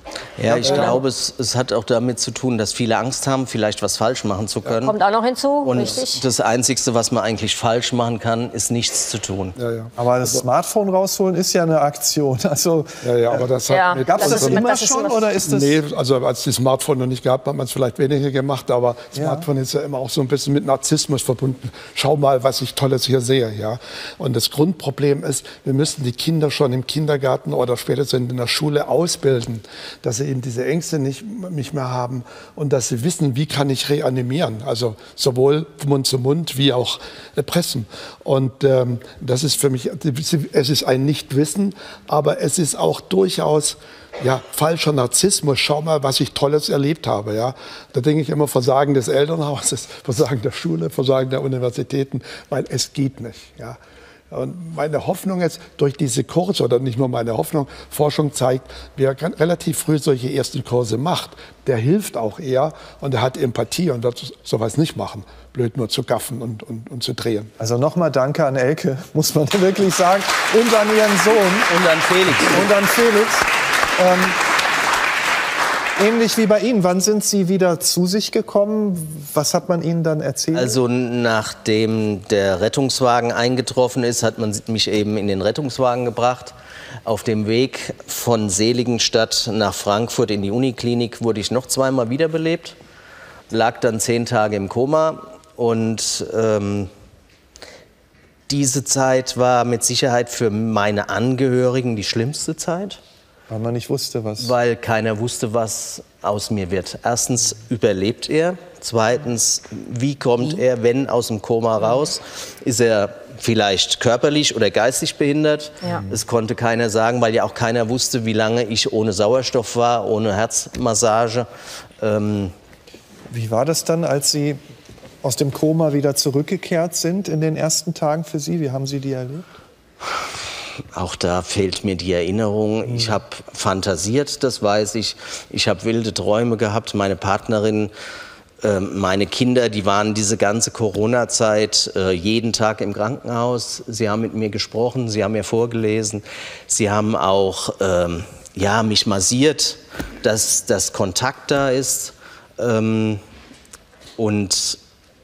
Ja, ich glaube, es hat auch damit zu tun, dass viele Angst haben, vielleicht was falsch machen zu können.
Kommt auch noch hinzu,
Und
richtig.
das Einzige, was man eigentlich falsch machen kann, ist nichts zu tun.
Aber das Smartphone rausholen ist ja eine Aktion. Also,
aber das hat
gab es das immer schon oder ist das...
Nee, also als die Smartphone noch nicht gab, hat man es vielleicht weniger gemacht, aber Smartphone ist ja immer auch so ein bisschen mit Narzissmus verbunden. Schau mal, was ich Tolles hier sehe, ja. Und das Grundproblem ist, wir müssen die Kinder schon im Kindergarten oder spätestens in der Schule ausbilden, dass sie eben diese Ängste nicht mehr haben und dass sie wissen, wie kann ich reanimieren, also sowohl Mund zu Mund wie auch pressen. Und das ist für mich, es ist ein Nichtwissen, aber es ist auch durchaus falscher Narzissmus. Schau mal, was ich Tolles erlebt habe. Ja. Da denke ich immer, Versagen des Elternhauses, Versagen der Schule, Versagen der Universitäten, weil es geht nicht. Ja. Und meine Hoffnung ist, durch diese Kurse, oder nicht nur meine Hoffnung, Forschung zeigt, wer relativ früh solche ersten Kurse macht, der hilft auch eher und der hat Empathie und wird sowas nicht machen. Blöd nur zu gaffen und zu drehen.
Also nochmal danke an Elke, muss man wirklich sagen, und an ihren Sohn.
Und an Felix.
Und an Felix. Ähnlich wie bei Ihnen, wann sind Sie wieder zu sich gekommen? Was hat man Ihnen dann erzählt?
Also nachdem der Rettungswagen eingetroffen ist, hat man mich eben in den Rettungswagen gebracht. Auf dem Weg von Seligenstadt nach Frankfurt in die Uniklinik wurde ich noch zweimal wiederbelebt, lag dann 10 Tage im Koma und diese Zeit war mit Sicherheit für meine Angehörigen die schlimmste Zeit.
Weil man nicht wusste, was...
Weil keiner wusste, was aus mir wird. Erstens, überlebt er? Zweitens, wie kommt er, wenn aus dem Koma raus? Ist er vielleicht körperlich oder geistig behindert?
Ja.
Es konnte keiner sagen, weil ja auch keiner wusste, wie lange ich ohne Sauerstoff war, ohne Herzmassage.
Wie war das dann, als Sie aus dem Koma wieder zurückgekehrt sind in den ersten Tagen für Sie? Wie haben Sie die erlebt?
Auch da fehlt mir die Erinnerung. Ich habe fantasiert, das weiß ich. Ich habe wilde Träume gehabt. Meine Partnerin, meine Kinder, die waren diese ganze Corona-Zeit jeden Tag im Krankenhaus. Sie haben mit mir gesprochen, sie haben mir vorgelesen. Sie haben auch mich massiert, dass das Kontakt da ist. Und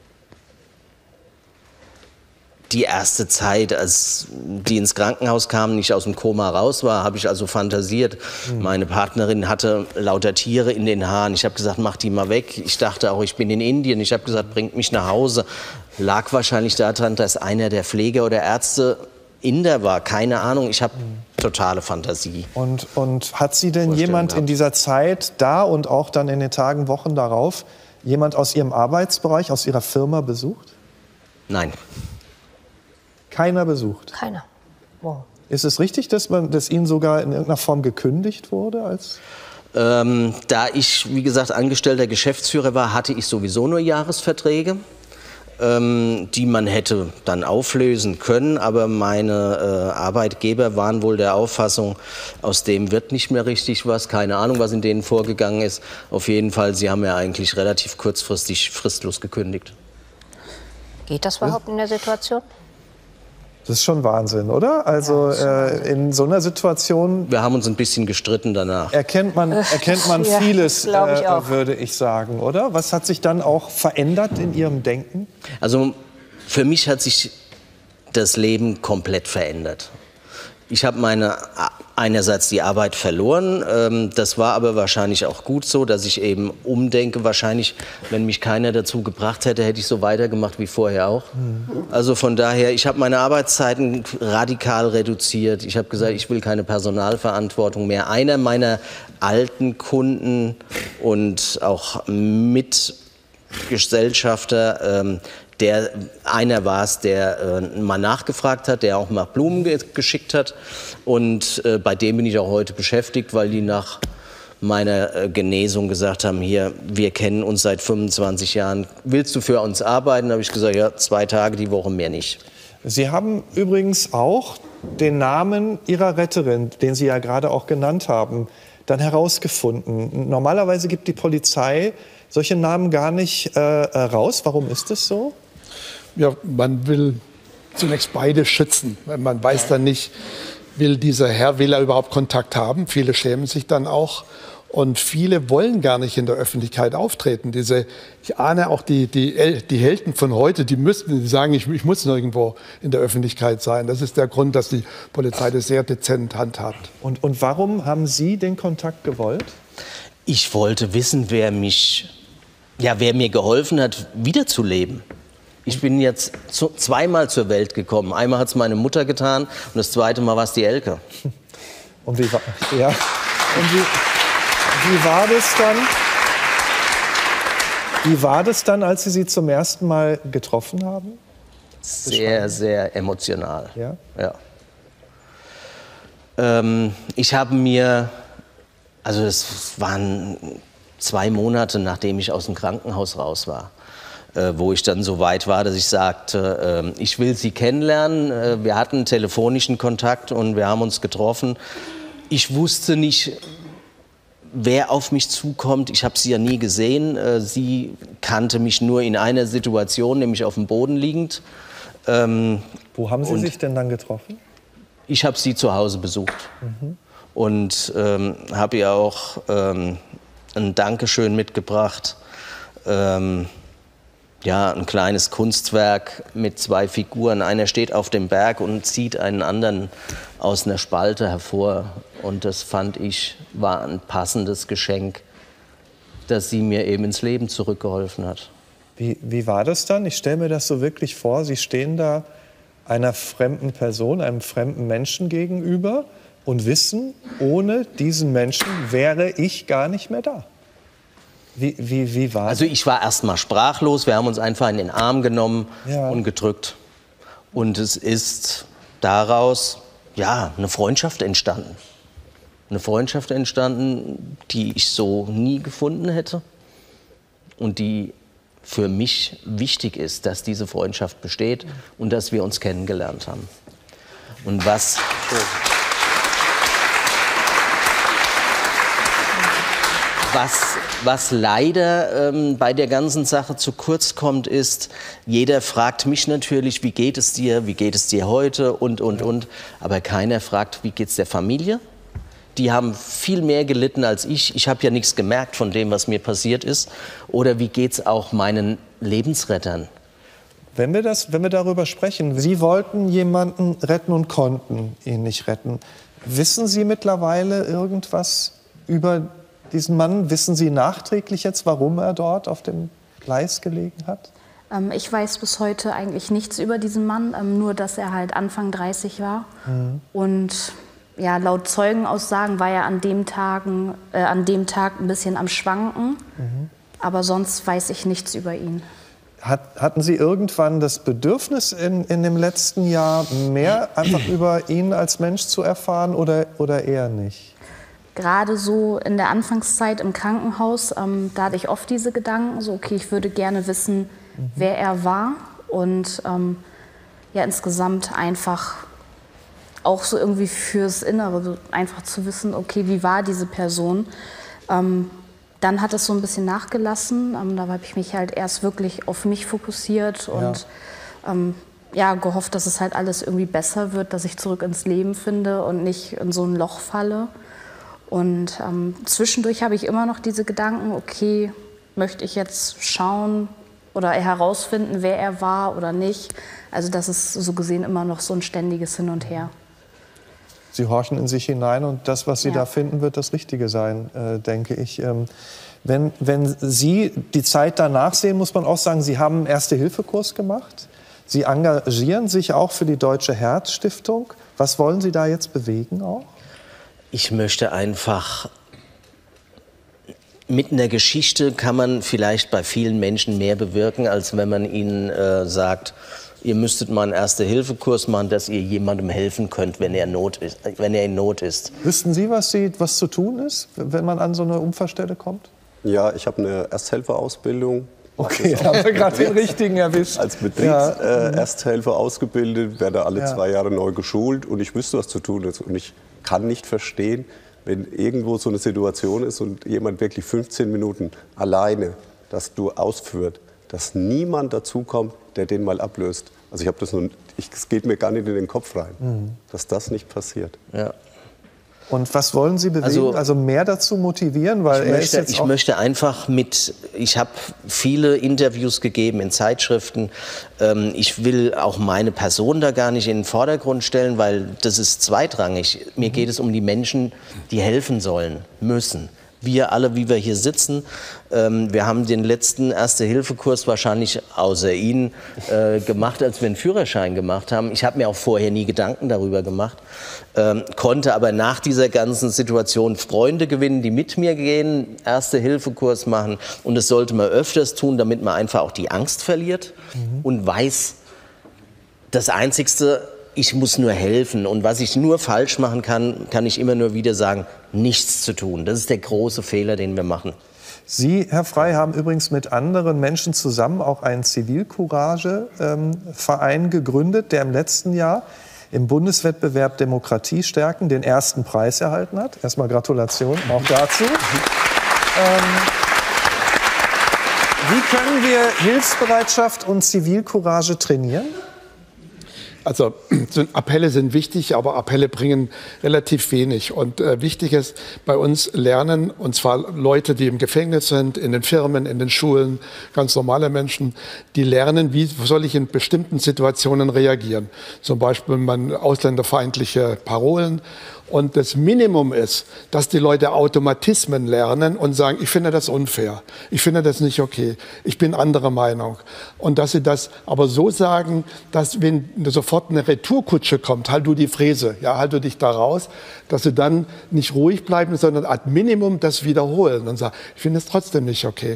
die erste Zeit, als die ins Krankenhaus kamen, nicht aus dem Koma raus war, habe ich also fantasiert. Meine Partnerin hatte lauter Tiere in den Haaren. Ich habe gesagt, mach die mal weg. Ich dachte auch, ich bin in Indien. Ich habe gesagt, bringt mich nach Hause. Lag wahrscheinlich daran, dass einer der Pfleger oder Ärzte Inder war. Keine Ahnung. Ich habe totale Fantasie.
Und hat Sie denn jemand in dieser Zeit da und auch dann in den Tagen, Wochen darauf, jemand aus Ihrem Arbeitsbereich, aus Ihrer Firma besucht?
Nein.
Keiner besucht?
Keiner. Wow.
Ist es richtig, dass Ihnen sogar in irgendeiner Form gekündigt wurde?
Da ich, wie gesagt, angestellter Geschäftsführer war, hatte ich sowieso nur Jahresverträge, die man hätte dann auflösen können. Aber meine Arbeitgeber waren wohl der Auffassung, aus dem wird nicht mehr richtig was. Keine Ahnung, was in denen vorgegangen ist. Auf jeden Fall, sie haben ja eigentlich relativ kurzfristig fristlos gekündigt.
Geht das überhaupt in der Situation?
Das ist schon Wahnsinn, oder? Also in so einer Situation...
Wir haben uns ein bisschen gestritten danach.
Erkennt man
Ja,
vieles,
glaub ich auch.
würde ich sagen, oder? Was hat sich dann auch verändert in Ihrem Denken?
Also für mich hat sich das Leben komplett verändert. Ich habe einerseits die Arbeit verloren, das war aber wahrscheinlich auch gut so, dass ich eben umdenke. Wahrscheinlich, wenn mich keiner dazu gebracht hätte, hätte ich so weitergemacht wie vorher auch. Also von daher, ich habe meine Arbeitszeiten radikal reduziert. Ich habe gesagt, ich will keine Personalverantwortung mehr. Einer meiner alten Kunden und auch Mitgesellschafter, einer war es, der mal nachgefragt hat, der auch mal Blumen geschickt hat. Und bei dem bin ich auch heute beschäftigt, weil die nach meiner Genesung gesagt haben, hier, wir kennen uns seit 25 Jahren, willst du für uns arbeiten? Da habe ich gesagt, ja, 2 Tage die Woche, mehr nicht.
Sie haben übrigens auch den Namen Ihrer Retterin, den Sie ja gerade auch genannt haben, dann herausgefunden. Normalerweise gibt die Polizei solche Namen gar nicht raus. Warum ist das so?
Ja, man will zunächst beide schützen. Man weiß dann nicht, will dieser Herr, will er überhaupt Kontakt haben? Viele schämen sich dann auch. Und viele wollen gar nicht in der Öffentlichkeit auftreten. Ich ahne auch die Helden von heute, die sagen, ich muss nirgendwo in der Öffentlichkeit sein. Das ist der Grund, dass die Polizei das sehr dezent handhabt.
Und warum haben Sie den Kontakt gewollt?
Ich wollte wissen, wer mir geholfen hat, wiederzuleben. Ich bin jetzt zweimal zur Welt gekommen. Einmal hat es meine Mutter getan und das zweite Mal war es die Elke.
Und wie war das dann? Wie war das dann, als Sie sie zum ersten Mal getroffen haben?
Sehr, sehr emotional.
Ja?
Ja. Ich habe mir, also es waren 2 Monate, nachdem ich aus dem Krankenhaus raus war, wo ich dann so weit war, dass ich sagte, ich will Sie kennenlernen. Wir hatten telefonischen Kontakt und wir haben uns getroffen. Ich wusste nicht, wer auf mich zukommt. Ich habe sie ja nie gesehen. Sie kannte mich nur in einer Situation, nämlich auf dem Boden liegend.
Wo haben Sie sich denn dann getroffen?
Ich habe sie zu Hause besucht und habe ihr auch ein Dankeschön mitgebracht. Ja, ein kleines Kunstwerk mit 2 Figuren. Einer steht auf dem Berg und zieht einen anderen aus einer Spalte hervor. Und das fand ich, war ein passendes Geschenk, dass sie mir eben ins Leben zurückgeholfen hat.
Wie war das dann? Ich stelle mir das so wirklich vor, Sie stehen da einer fremden Person, einem fremden Menschen gegenüber und wissen, ohne diesen Menschen wäre ich gar nicht mehr da. Wie war das?
Also ich war erst mal sprachlos. Wir haben uns einfach in den Arm genommen und gedrückt. Und es ist daraus eine Freundschaft entstanden. Eine Freundschaft entstanden, die ich so nie gefunden hätte. Und die für mich wichtig ist, dass diese Freundschaft besteht und dass wir uns kennengelernt haben. Und was leider bei der ganzen Sache zu kurz kommt, ist, jeder fragt mich natürlich, wie geht es dir heute und. Aber keiner fragt, wie geht es der Familie? Die haben viel mehr gelitten als ich. Ich habe ja nichts gemerkt von dem, was mir passiert ist. Oder wie geht es auch meinen Lebensrettern?
Wenn wir darüber sprechen, Sie wollten jemanden retten und konnten ihn nicht retten. Wissen Sie mittlerweile irgendwas über diesen Mann? Wissen Sie nachträglich jetzt, warum er dort auf dem Gleis gelegen hat?
Ich weiß bis heute eigentlich nichts über diesen Mann, nur dass er halt Anfang 30 war. Und ja, laut Zeugenaussagen war er an dem Tag ein bisschen am Schwanken. Aber sonst weiß ich nichts über ihn.
Hatten Sie irgendwann das Bedürfnis in dem letzten Jahr mehr einfach über ihn als Mensch zu erfahren oder eher nicht?
Gerade so in der Anfangszeit im Krankenhaus, da hatte ich oft diese Gedanken, so okay, ich würde gerne wissen, wer er war und ja, insgesamt einfach auch so irgendwie fürs Innere, so einfach zu wissen, okay, wie war diese Person. Dann hat es so ein bisschen nachgelassen, da habe ich mich halt erst wirklich auf mich fokussiert und ja, gehofft, dass es halt alles irgendwie besser wird, dass ich zurück ins Leben finde und nicht in so ein Loch falle. Und zwischendurch habe ich immer noch diese Gedanken, okay, möchte ich jetzt schauen oder herausfinden, wer er war oder nicht. Also das ist so gesehen immer noch so ein ständiges Hin und Her.
Sie horchen in sich hinein und das, was Sie da finden, wird das Richtige sein, denke ich. Wenn Sie die Zeit danach sehen, muss man auch sagen, Sie haben einen Erste-Hilfe-Kurs gemacht. Sie engagieren sich auch für die Deutsche Herzstiftung. Was wollen Sie da jetzt bewegen auch?
Ich möchte einfach, mit einer Geschichte kann man vielleicht bei vielen Menschen mehr bewirken, als wenn man ihnen sagt, ihr müsstet mal einen Erste-Hilfe-Kurs machen, dass ihr jemandem helfen könnt, wenn er in Not ist.
Wüssten Sie, was zu tun ist, wenn man an so eine Unfallstelle kommt?
Ja, ich habe eine Ersthelferausbildung.
Okay, da haben wir gerade den richtigen erwischt.
Als Betriebsersthelfer ausgebildet, werde alle 2 Jahre neu geschult und ich wüsste, was zu tun ist. Und ich kann nicht verstehen, wenn irgendwo so eine Situation ist und jemand wirklich 15 Minuten alleine das ausführt, dass niemand dazukommt, der den mal ablöst. Also es geht mir gar nicht in den Kopf rein, dass das nicht passiert.
Ja.
Und was wollen Sie bewegen? Also mehr dazu motivieren? Weil
ich möchte einfach ich habe viele Interviews gegeben in Zeitschriften. Ich will auch meine Person da gar nicht in den Vordergrund stellen, weil das ist zweitrangig. Mir geht es um die Menschen, die helfen sollen, müssen. Wir alle, wie wir hier sitzen, wir haben den letzten Erste-Hilfe-Kurs wahrscheinlich außer Ihnen gemacht, als wir einen Führerschein gemacht haben. Ich habe mir auch vorher nie Gedanken darüber gemacht, konnte aber nach dieser ganzen Situation Freunde gewinnen, die mit mir gehen, Erste-Hilfe-Kurs machen. Und das sollte man öfters tun, damit man einfach auch die Angst verliert und weiß, das Einzigste, ich muss nur helfen. Und was ich nur falsch machen kann, kann ich immer nur wieder sagen, nichts zu tun. Das ist der große Fehler, den wir machen.
Sie, Herr Frey, haben übrigens mit anderen Menschen zusammen auch einen Zivilcourage-Verein gegründet, der im letzten Jahr im Bundeswettbewerb Demokratie stärken den ersten Preis erhalten hat. Erstmal Gratulation auch dazu. Wie können wir Hilfsbereitschaft und Zivilcourage trainieren?
Also Appelle sind wichtig, aber Appelle bringen relativ wenig. Und wichtig ist bei uns lernen, und zwar Leute, die im Gefängnis sind, in den Firmen, in den Schulen, ganz normale Menschen, die lernen, wie soll ich in bestimmten Situationen reagieren. Zum Beispiel ausländerfeindliche Parolen. Und das Minimum ist, dass die Leute Automatismen lernen und sagen, ich finde das unfair, ich finde das nicht okay, ich bin anderer Meinung. Und dass sie das aber so sagen, dass wenn sofort eine Retourkutsche kommt, halt du die Fräse, ja, halt du dich da raus, dass sie dann nicht ruhig bleiben, sondern ad Minimum das wiederholen und sagen, ich finde es trotzdem nicht okay,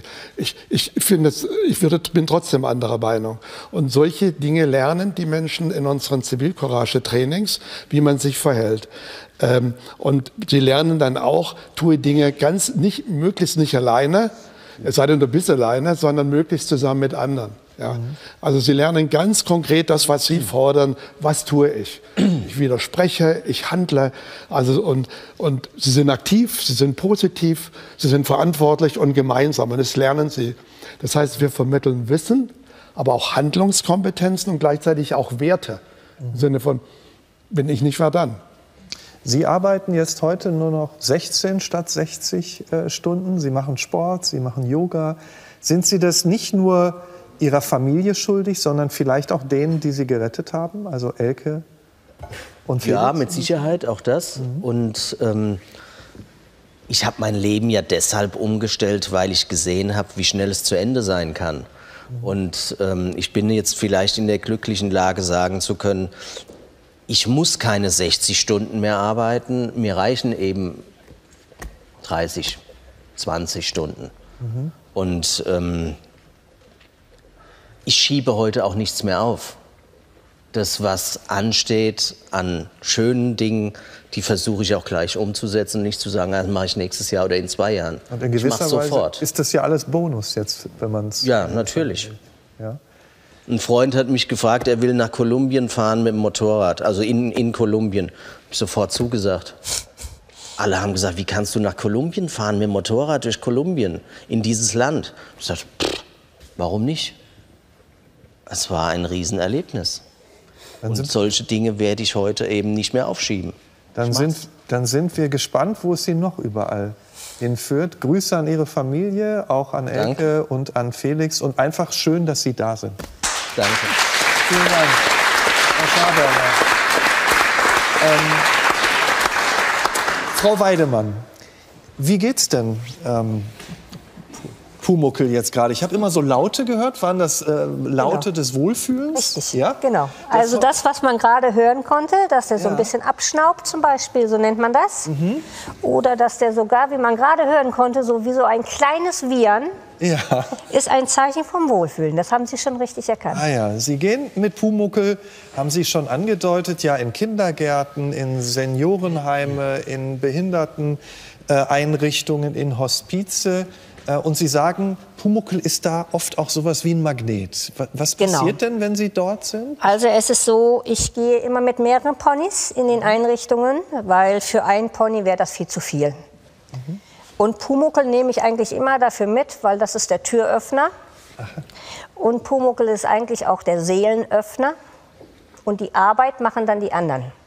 bin trotzdem anderer Meinung. Und solche Dinge lernen die Menschen in unseren Zivilcourage-Trainings, wie man sich verhält. Und sie lernen dann auch, tue Dinge möglichst nicht alleine, es sei denn, du bist alleine, sondern möglichst zusammen mit anderen. Ja. Also sie lernen ganz konkret das, was sie fordern, was tue ich. Ich widerspreche, ich handle, und sie sind aktiv, sie sind positiv, sie sind verantwortlich und gemeinsam, und das lernen sie. Das heißt, wir vermitteln Wissen, aber auch Handlungskompetenzen und gleichzeitig auch Werte. Im Sinne von, wenn ich nicht, wer dann?
Sie arbeiten jetzt heute nur noch 16 statt 60 Stunden. Sie machen Sport, Sie machen Yoga. Sind Sie das nicht nur Ihrer Familie schuldig, sondern vielleicht auch denen, die Sie gerettet haben? Also Elke und Felix?
Ja, mit Sicherheit auch das. Und ich habe mein Leben ja deshalb umgestellt, weil ich gesehen habe, wie schnell es zu Ende sein kann. Und ich bin jetzt vielleicht in der glücklichen Lage, sagen zu können, ich muss keine 60 Stunden mehr arbeiten, mir reichen eben 30, 20 Stunden. Und ich schiebe heute auch nichts mehr auf. Das, was ansteht an schönen Dingen, die versuche ich auch gleich umzusetzen, nicht zu sagen, das mache ich nächstes Jahr oder in 2 Jahren.
Und in gewisser Weise ist das ja alles Bonus jetzt, wenn man es...
Ja, natürlich.
Ja.
Ein Freund hat mich gefragt, er will nach Kolumbien fahren mit dem Motorrad, also in Kolumbien. Hab ich sofort zugesagt. Alle haben gesagt, wie kannst du nach Kolumbien fahren mit dem Motorrad durch Kolumbien, in dieses Land? Ich sagte, warum nicht? Es war ein Riesenerlebnis. Und solche Dinge werde ich heute eben nicht mehr aufschieben.
Dann sind wir gespannt, wo es Sie noch überall hinführt. Grüße an Ihre Familie, auch an Elke und an Felix. Und einfach schön, dass Sie da sind.
Danke.
Vielen Dank, Herr Schaberner. Frau Weidemann, wie geht's denn Pumuckl jetzt gerade? Ich habe immer so Laute gehört. Waren das Laute des Wohlfühlens?
Richtig,
ja?
Genau. Also das, was man gerade hören konnte, dass der so ein bisschen abschnaubt zum Beispiel, so nennt man das. Oder dass der sogar, wie man gerade hören konnte, so wie so ein kleines Wiehern, ist ein Zeichen vom Wohlfühlen. Das haben Sie schon richtig erkannt.
Ah ja, Sie gehen mit Pumuckl, haben Sie schon angedeutet, ja in Kindergärten, in Seniorenheime, in Behinderteneinrichtungen, in Hospize. Und Sie sagen, Pumuckl ist da oft auch sowas wie ein Magnet. Was passiert denn, wenn Sie dort sind?
Also es ist so, ich gehe immer mit mehreren Ponys in den Einrichtungen, weil für einen Pony wäre das viel zu viel. Und Pumuckl nehme ich eigentlich immer dafür mit, weil das ist der Türöffner. Und Pumuckl ist eigentlich auch der Seelenöffner. Und die Arbeit machen dann die anderen.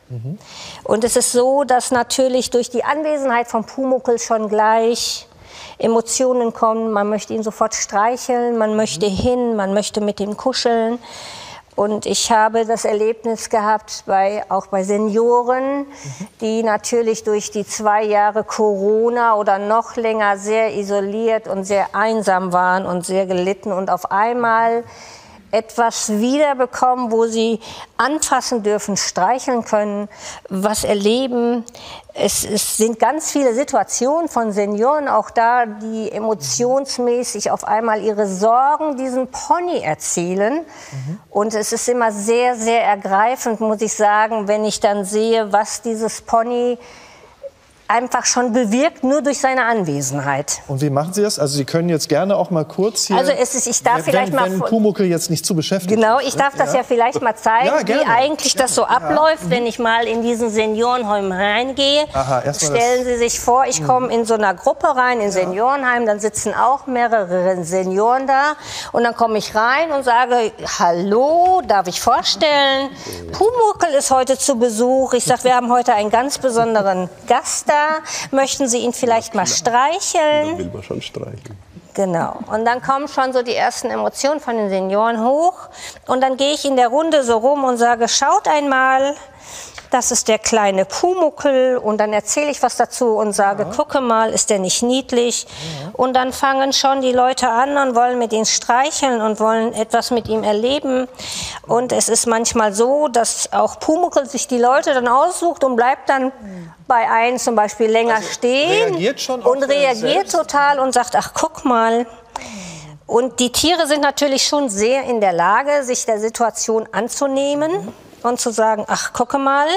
Und es ist so, dass natürlich durch die Anwesenheit von Pumuckl schon gleich Emotionen kommen. Man möchte ihn sofort streicheln, man möchte hin, man möchte mit ihm kuscheln. Und ich habe das Erlebnis gehabt, auch bei Senioren, die natürlich durch die 2 Jahre Corona oder noch länger sehr isoliert und sehr einsam waren und sehr gelitten und auf einmal etwas wiederbekommen, wo sie anfassen dürfen, streicheln können, was erleben. Es sind ganz viele Situationen von Senioren auch da, die emotionsmäßig auf einmal ihre Sorgen diesen Pony erzählen. Und es ist immer sehr, sehr ergreifend, muss ich sagen, wenn ich dann sehe, was dieses Pony einfach schon bewirkt, nur durch seine Anwesenheit.
Und wie machen Sie das? Also Sie können jetzt gerne auch mal kurz hier,
also ich darf vielleicht mal,
wenn Pumuckl jetzt nicht zu beschäftigt
genau,
ist,
ich darf das ja vielleicht mal zeigen, wie eigentlich das so abläuft, wenn ich mal in diesen Seniorenheim reingehe. Stellen Sie sich vor, ich komme in so einer Gruppe rein, in Seniorenheim, dann sitzen auch mehrere Senioren da und dann komme ich rein und sage, hallo, darf ich vorstellen, Pumuckl ist heute zu Besuch. Ich sage, wir haben heute einen ganz besonderen Gast da. Möchten Sie ihn vielleicht mal streicheln?
Dann will man schon streicheln.
Genau. Und dann kommen schon so die ersten Emotionen von den Senioren hoch. Und dann gehe ich in der Runde so rum und sage, schaut einmal, das ist der kleine Pumuckl. Und dann erzähle ich was dazu und sage, gucke mal, ist der nicht niedlich? Und dann fangen schon die Leute an und wollen mit ihm streicheln und wollen etwas mit ihm erleben. Und es ist manchmal so, dass auch Pumuckl sich die Leute dann aussucht und bleibt dann bei einem zum Beispiel länger stehen
reagiert schon
und
auf
reagiert total und sagt, ach, guck mal. Und die Tiere sind natürlich schon sehr in der Lage, sich der Situation anzunehmen und zu sagen, ach, gucke mal.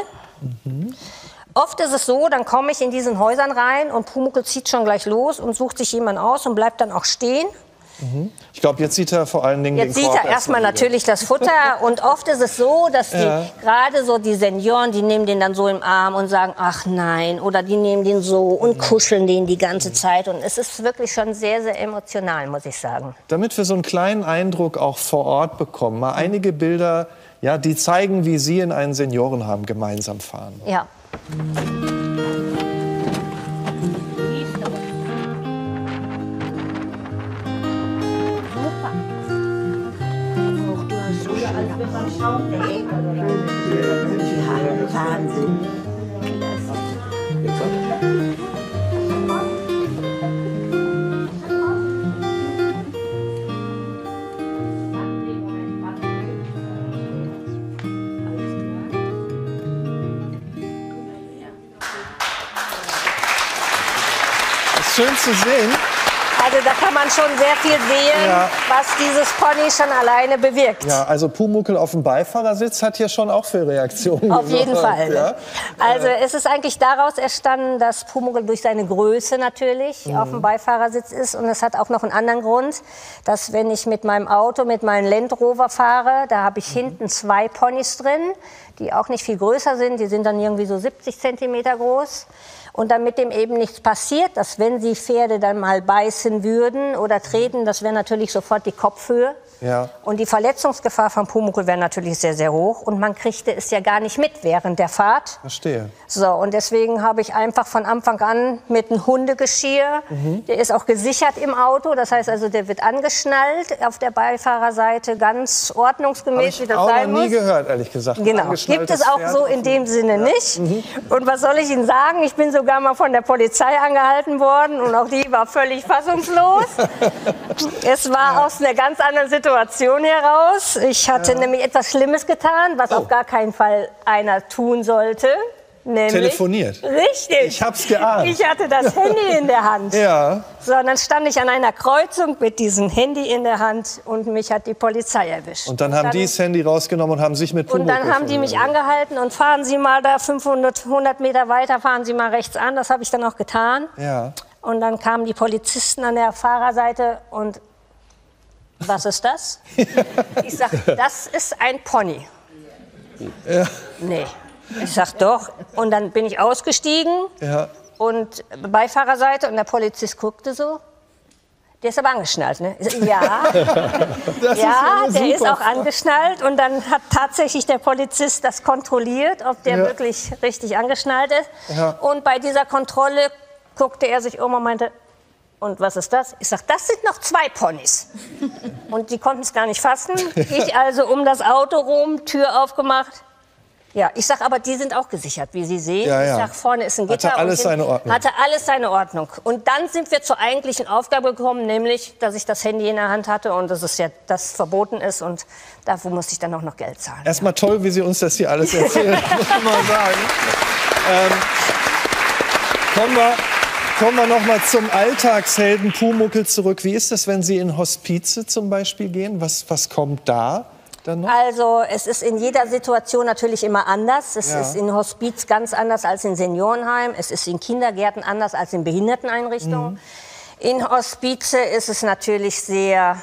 Oft ist es so, dann komme ich in diesen Häusern rein und Pumuckl zieht schon gleich los und sucht sich jemanden aus und bleibt dann auch stehen.
Ich glaube, jetzt sieht er vor allen Dingen
Jetzt
den
sieht
Korb
er erstmal natürlich das Futter und oft ist es so, dass gerade so die Senioren, die nehmen den dann so im Arm und sagen, ach nein, oder die nehmen den so und kuscheln den die ganze Zeit und es ist wirklich schon sehr, sehr emotional, muss ich sagen.
Damit wir so einen kleinen Eindruck auch vor Ort bekommen, mal einige Bilder, ja, die zeigen, wie Sie in ein Seniorenheim gemeinsam fahren.
Ja. Wahnsinn.
Das ist schön zu sehen.
Also da kann man schon sehr viel sehen, was dieses Pony schon alleine bewirkt.
Ja, also Pumuckl auf dem Beifahrersitz hat hier schon auch für Reaktionen
Auf jeden Fall.
Ja.
Also es ist eigentlich daraus entstanden, dass Pumuckl durch seine Größe natürlich auf dem Beifahrersitz ist. Und es hat auch noch einen anderen Grund, dass wenn ich mit meinem Auto, mit meinem Land Rover fahre, da habe ich hinten 2 Ponys drin, die auch nicht viel größer sind. Die sind dann irgendwie so 70 Zentimeter groß. Und damit dem eben nichts passiert, dass wenn sie Pferde dann mal beißen würden oder treten, das wäre natürlich sofort die Kopfhöhe.
Ja.
Und die Verletzungsgefahr von Pumuckl wäre natürlich sehr, sehr hoch. Und man kriegte es ja gar nicht mit während der Fahrt.
Verstehe.
So, und deswegen habe ich einfach von Anfang an mit einem Hundegeschirr, der ist auch gesichert im Auto, das heißt also, der wird angeschnallt auf der Beifahrerseite, ganz ordnungsgemäß, wie das sein muss.
Habe ich auch noch nie gehört, ehrlich gesagt.
Genau, gibt es auch so in dem Sinne nicht. Und was soll ich Ihnen sagen, ich bin sogar mal von der Polizei angehalten worden und auch die war völlig fassungslos. Es war aus einer ganz anderen Situation heraus. Ich hatte nämlich etwas Schlimmes getan, was auf gar keinen Fall einer tun sollte. Nämlich,
telefoniert.
Richtig.
Ich hab's geahnt.
Ich hatte das Handy in der Hand.
Ja.
So, und dann stand ich an einer Kreuzung mit diesem Handy in der Hand und mich hat die Polizei erwischt.
Und dann haben die das Handy rausgenommen und haben sich mit Pumuckl.
Und dann haben die mich angehalten und fahren Sie mal da 100 Meter weiter, fahren Sie mal rechts an. Das habe ich dann auch getan.
Ja.
Und dann kamen die Polizisten an der Fahrerseite und was ist das? Ich sage, das ist ein Pony.
Ja.
Nee. Ich sag doch. Und dann bin ich ausgestiegen und Beifahrerseite und der Polizist guckte so. Der ist aber angeschnallt, ne? Ja, der ist auch angeschnallt. Und dann hat tatsächlich der Polizist das kontrolliert, ob der wirklich richtig angeschnallt ist. Ja. Und bei dieser Kontrolle guckte er sich um und meinte, und was ist das? Ich sag, das sind noch 2 Ponys. Und die konnten es gar nicht fassen. Ich also um das Auto rum, Tür aufgemacht. Ja, ich sag, aber die sind auch gesichert, wie Sie sehen.
Ja, ja.
Ich sag, vorne ist ein Gitter.
Hatte alles seine Ordnung.
Hatte alles seine Ordnung. Und dann sind wir zur eigentlichen Aufgabe gekommen, nämlich, dass ich das Handy in der Hand hatte und dass es ja das verboten ist. Und dafür musste ich dann auch noch Geld zahlen.
Erstmal toll, wie Sie uns das hier alles erzählen, muss man mal sagen. Kommen wir noch mal zum Alltagshelden Pumuckl zurück. Wie ist das, wenn Sie in Hospize zum Beispiel gehen? Was kommt da dann noch?
Also es ist in jeder Situation natürlich immer anders. Es ist in Hospiz ganz anders als in Seniorenheim. Es ist in Kindergärten anders als in Behinderteneinrichtungen. In Hospize ist es natürlich sehr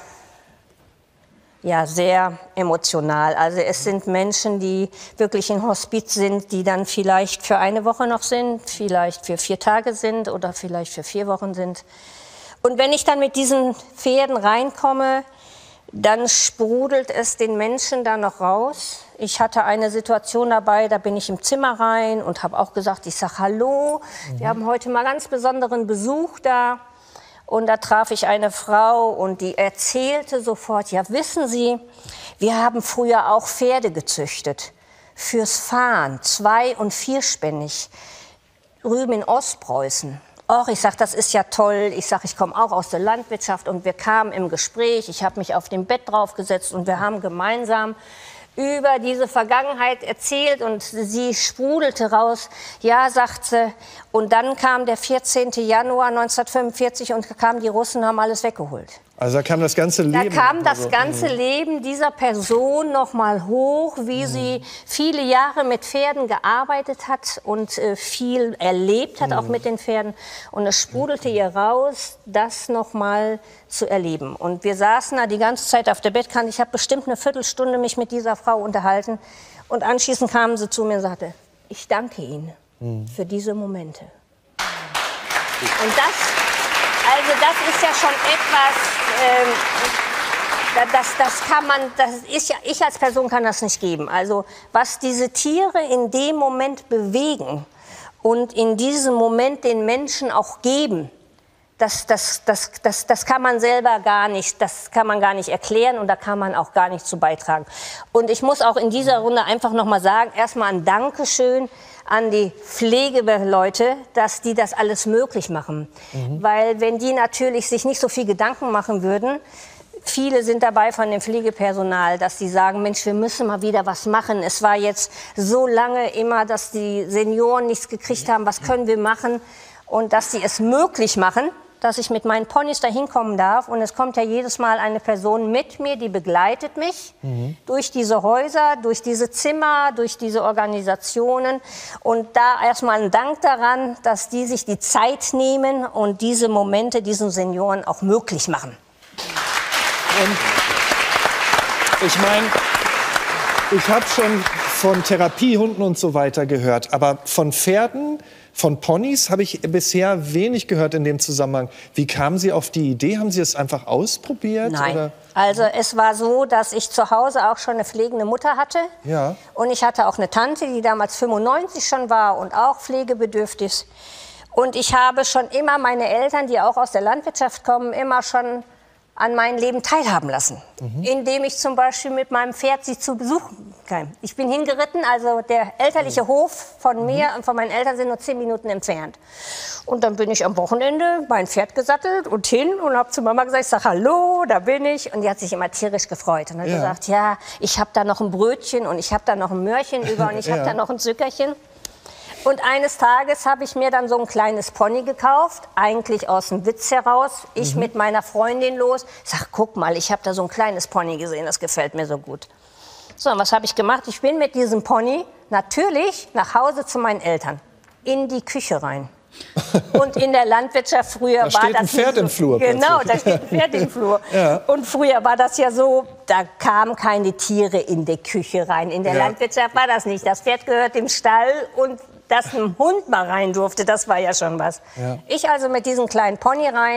emotional. Also es sind Menschen, die wirklich in Hospiz sind, die dann vielleicht für eine Woche noch sind, vielleicht für 4 Tage sind oder vielleicht für 4 Wochen sind. Und wenn ich dann mit diesen Pferden reinkomme, dann sprudelt es den Menschen da noch raus. Ich hatte eine Situation dabei, da bin ich im Zimmer rein und habe auch gesagt, ich sage hallo, wir haben heute mal ganz besonderen Besuch da. Und da traf ich eine Frau und die erzählte sofort, ja wissen Sie, wir haben früher auch Pferde gezüchtet. Fürs Fahren, 2- und 4-spännig, drüben in Ostpreußen. Och, ich sag, das ist ja toll. Ich sag, ich komme auch aus der Landwirtschaft und wir kamen im Gespräch. Ich habe mich auf dem Bett draufgesetzt und wir haben gemeinsam über diese Vergangenheit erzählt und sie sprudelte raus. Ja, sagt sie. Und dann kam der 14. Januar 1945 und kamen die Russen, haben alles weggeholt.
Also da kam das ganze Leben.
Da kam das ganze Leben dieser Person noch mal hoch, wie sie viele Jahre mit Pferden gearbeitet hat und viel erlebt hat, auch mit den Pferden. Und es sprudelte ihr raus, das noch mal zu erleben. Und wir saßen da die ganze Zeit auf der Bettkante. Ich habe bestimmt eine Viertelstunde mich mit dieser Frau unterhalten. Und anschließend kamen sie zu mir und sagte, ich danke Ihnen für diese Momente. Und das ist ja schon etwas, ich als Person kann das nicht geben. Also was diese Tiere in dem Moment bewegen und in diesem Moment den Menschen auch geben, das kann man selber gar nicht, das kann man gar nicht erklären und da kann man auch gar nicht zu beitragen. Und ich muss auch in dieser Runde einfach noch mal sagen, erstmal ein Dankeschön an die Pflegeleute, dass die das alles möglich machen. Weil wenn die natürlich sich nicht so viel Gedanken machen würden, viele sind dabei von dem Pflegepersonal, dass die sagen, Mensch, wir müssen mal wieder was machen. Es war jetzt so lange immer, dass die Senioren nichts gekriegt haben, was können wir machen? Und dass sie es möglich machen, dass ich mit meinen Ponys da hinkommen darf. Und es kommt ja jedes Mal eine Person mit mir, die begleitet mich durch diese Häuser, durch diese Zimmer, durch diese Organisationen. Und da erstmal ein Dank daran, dass die sich die Zeit nehmen und diese Momente diesen Senioren auch möglich machen.
Und ich meine, ich habe schon von Therapiehunden und so weiter gehört, aber von Pferden, von Ponys habe ich bisher wenig gehört in dem Zusammenhang. Wie kamen Sie auf die Idee? Haben Sie es einfach ausprobiert?
Nein.
Oder?
Also es war so, dass ich zu Hause auch schon eine pflegende Mutter hatte.
Ja.
Und ich hatte auch eine Tante, die damals 95 schon war und auch pflegebedürftig. Und ich habe schon immer meine Eltern, die auch aus der Landwirtschaft kommen, immer schon an meinem Leben teilhaben lassen. Indem ich zum Beispiel mit meinem Pferd sie zu besuchen kam. Ich bin hingeritten, also der elterliche Hof von mir und von meinen Eltern sind nur 10 Minuten entfernt. Und dann bin ich am Wochenende mein Pferd gesattelt und hin und habe zu Mama gesagt, ich sage, hallo, da bin ich. Und die hat sich immer tierisch gefreut und hat gesagt, ja, ich habe da noch ein Brötchen und ich habe da noch ein Möhrchen über und ich habe da noch ein Zuckerchen. Und eines Tages habe ich mir dann so ein kleines Pony gekauft, eigentlich aus dem Witz heraus. Ich mit meiner Freundin los. Ich sag, guck mal, ich habe da so ein kleines Pony gesehen, das gefällt mir so gut. So, und was habe ich gemacht? Ich bin mit diesem Pony natürlich nach Hause zu meinen Eltern, in die Küche rein. Und in der Landwirtschaft früher war das... Da steht
ein Pferd im Flur.
Genau, da steht ein Pferd im Flur. Ja. Und früher war das ja so, da kamen keine Tiere in die Küche rein. In der Landwirtschaft war das nicht. Das Pferd gehört im Stall und dass ein Hund mal rein durfte, das war ja schon was. Ja. Ich also mit diesem kleinen Pony rein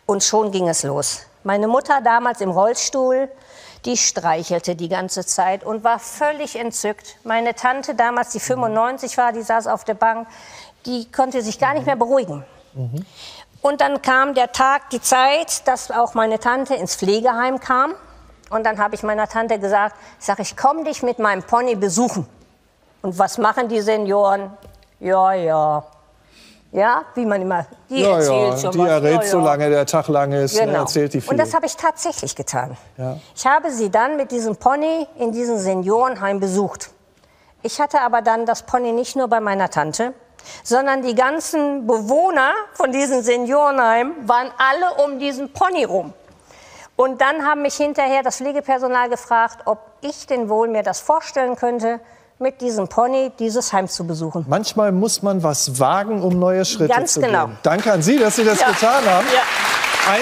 Und schon ging es los. Meine Mutter damals im Rollstuhl, die streichelte die ganze Zeit und war völlig entzückt. Meine Tante damals, die 95 war, die saß auf der Bank, die konnte sich gar nicht mehr beruhigen. Und dann kam der Tag, die Zeit, dass auch meine Tante ins Pflegeheim kam. Und dann habe ich meiner Tante gesagt, ich komme dich mit meinem Pony besuchen. Und was machen die Senioren? Ja, wie man immer, die erzählt schon
die
was.
errät, solange der Tag lang ist, erzählt die viel.
Und das habe ich tatsächlich getan.
Ja.
Ich habe sie dann mit diesem Pony in diesem Seniorenheim besucht. Ich hatte aber dann das Pony nicht nur bei meiner Tante, sondern die ganzen Bewohner von diesem Seniorenheim waren alle um diesen Pony rum. Und dann haben mich hinterher das Pflegepersonal gefragt, ob ich denn wohl mir das vorstellen könnte, mit diesem Pony dieses Heim zu besuchen.
Manchmal muss man was wagen, um neue Schritte
Ganz
zu
genau.
gehen. Danke an Sie, dass Sie das getan haben.
Ja.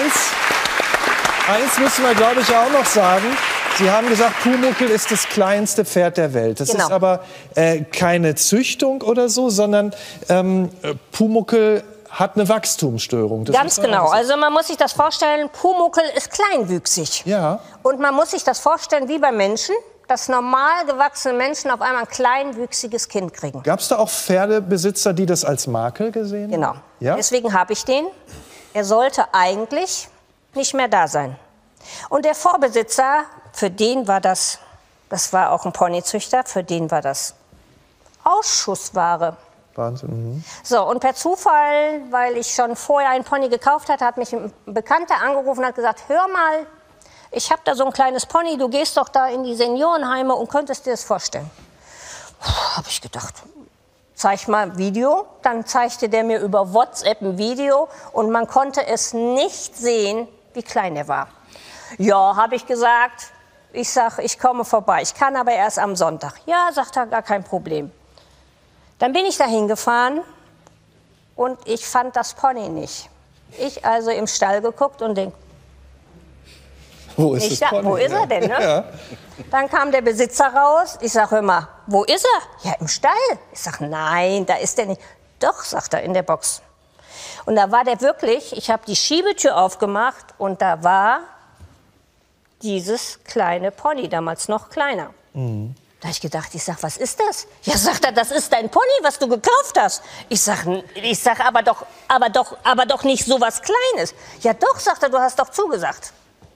Eins müssen wir, glaube ich, auch noch sagen. Sie haben gesagt, Pumuckl ist das kleinste Pferd der Welt. Das ist aber keine Züchtung oder so, sondern Pumuckl hat eine Wachstumsstörung. Das
Ganz genau. Also man muss sich das vorstellen, Pumuckl ist kleinwüchsig.
Ja.
Und man muss sich das vorstellen wie bei Menschen, dass normal gewachsene Menschen auf einmal ein kleinwüchsiges Kind kriegen.
Gab es da auch Pferdebesitzer, die das als Makel gesehen haben?
Genau.
Ja?
Deswegen habe ich den. Er sollte eigentlich nicht mehr da sein. Und der Vorbesitzer, für den war das war auch ein Ponyzüchter, für den war das Ausschussware.
Wahnsinn.
So, und per Zufall, weil ich schon vorher einen Pony gekauft hatte, hat mich ein Bekannter angerufen und hat gesagt, hör mal, ich habe da so ein kleines Pony, du gehst doch da in die Seniorenheime und könntest dir das vorstellen. Habe ich gedacht, zeig mal ein Video. Dann zeigte der mir über WhatsApp ein Video und man konnte es nicht sehen, wie klein er war. Ja, habe ich gesagt, ich komme vorbei, ich kann aber erst am Sonntag. Ja, sagt er, gar kein Problem. Dann bin ich da hingefahren und ich fand das Pony nicht. Ich also im Stall geguckt und denke,
wo ist das Pony?
Wo ist er denn? Ne?
Ja.
Dann kam der Besitzer raus. Ich sage, hör mal, wo ist er? Ja, im Stall. Ich sage, nein, da ist er nicht. Doch, sagt er, in der Box. Und da war der wirklich, ich habe die Schiebetür aufgemacht und da war dieses kleine Pony, damals noch kleiner. Da habe ich gedacht, was ist das? Ja, sagt er, das ist dein Pony, was du gekauft hast. Ich sag, aber doch nicht so was Kleines. Ja doch, sagt er, du hast doch zugesagt.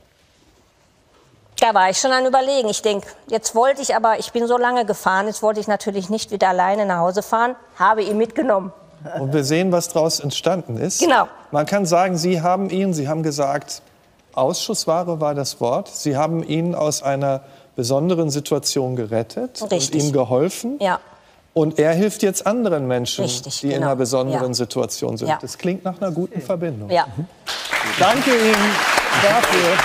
Da war ich schon an Überlegen. Ich denke, ich bin so lange gefahren, jetzt wollte ich natürlich nicht wieder alleine nach Hause fahren, habe ihn mitgenommen.
Und wir sehen, was daraus entstanden ist.
Genau.
Man kann sagen, Sie haben gesagt, Ausschussware war das Wort. Sie haben ihn aus einer besonderen Situation gerettet.
Richtig.
Und ihm geholfen.
Ja.
Und er hilft jetzt anderen Menschen,
Richtig,
die in
genau.
einer besonderen
Ja.
Situation sind.
Ja.
Das klingt nach einer guten Verbindung.
Ja.
Danke Ihnen dafür.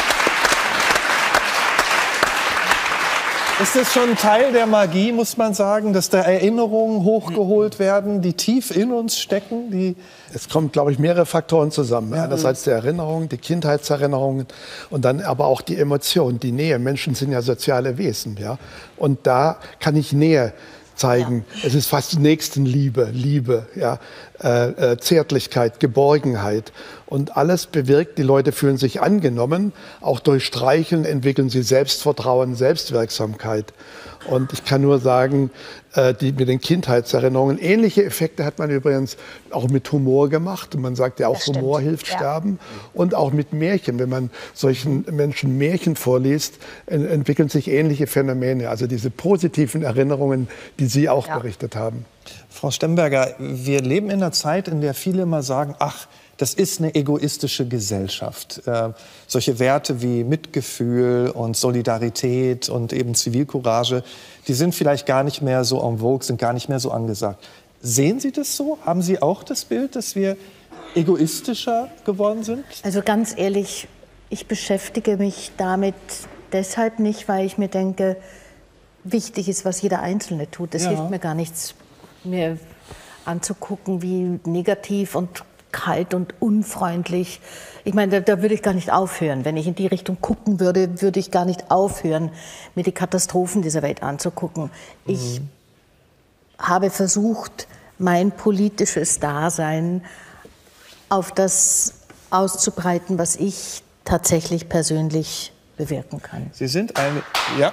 Ist das schon Teil der Magie, muss man sagen, dass da Erinnerungen hochgeholt werden, die tief in uns stecken?
Es kommen, glaube ich, mehrere Faktoren zusammen. Einerseits die Erinnerungen, die Kindheitserinnerungen und dann aber auch die Emotionen, die Nähe. Menschen sind ja soziale Wesen. Ja? Und da kann ich Nähe zeigen. Ja. Es ist fast Nächstenliebe, ja? Zärtlichkeit, Geborgenheit. Und alles bewirkt, die Leute fühlen sich angenommen. Auch durch Streicheln entwickeln sie Selbstvertrauen, Selbstwirksamkeit. Und ich kann nur sagen, mit den Kindheitserinnerungen, ähnliche Effekte hat man übrigens auch mit Humor gemacht. Und man sagt ja auch, Humor hilft sterben. Und auch mit Märchen. Wenn man solchen Menschen Märchen vorliest, entwickeln sich ähnliche Phänomene. Also diese positiven Erinnerungen, die Sie auch berichtet haben.
Frau Stemberger, wir leben in einer Zeit, in der viele immer sagen, ach, das ist eine egoistische Gesellschaft. Solche Werte wie Mitgefühl und Solidarität und eben Zivilcourage, die sind vielleicht gar nicht mehr so en vogue, sind gar nicht mehr so angesagt. Sehen Sie das so? Haben Sie auch das Bild, dass wir egoistischer geworden sind?
Also ganz ehrlich, ich beschäftige mich damit deshalb nicht, weil ich mir denke, wichtig ist, was jeder Einzelne tut. Es hilft mir gar nichts, mir anzugucken, wie negativ und kalt und unfreundlich. Ich meine, da würde ich gar nicht aufhören. Wenn ich in die Richtung gucken würde, würde ich gar nicht aufhören, mir die Katastrophen dieser Welt anzugucken. Ich habe versucht, mein politisches Dasein auf das auszubreiten, was ich tatsächlich persönlich bewirken kann.
Sie sind eine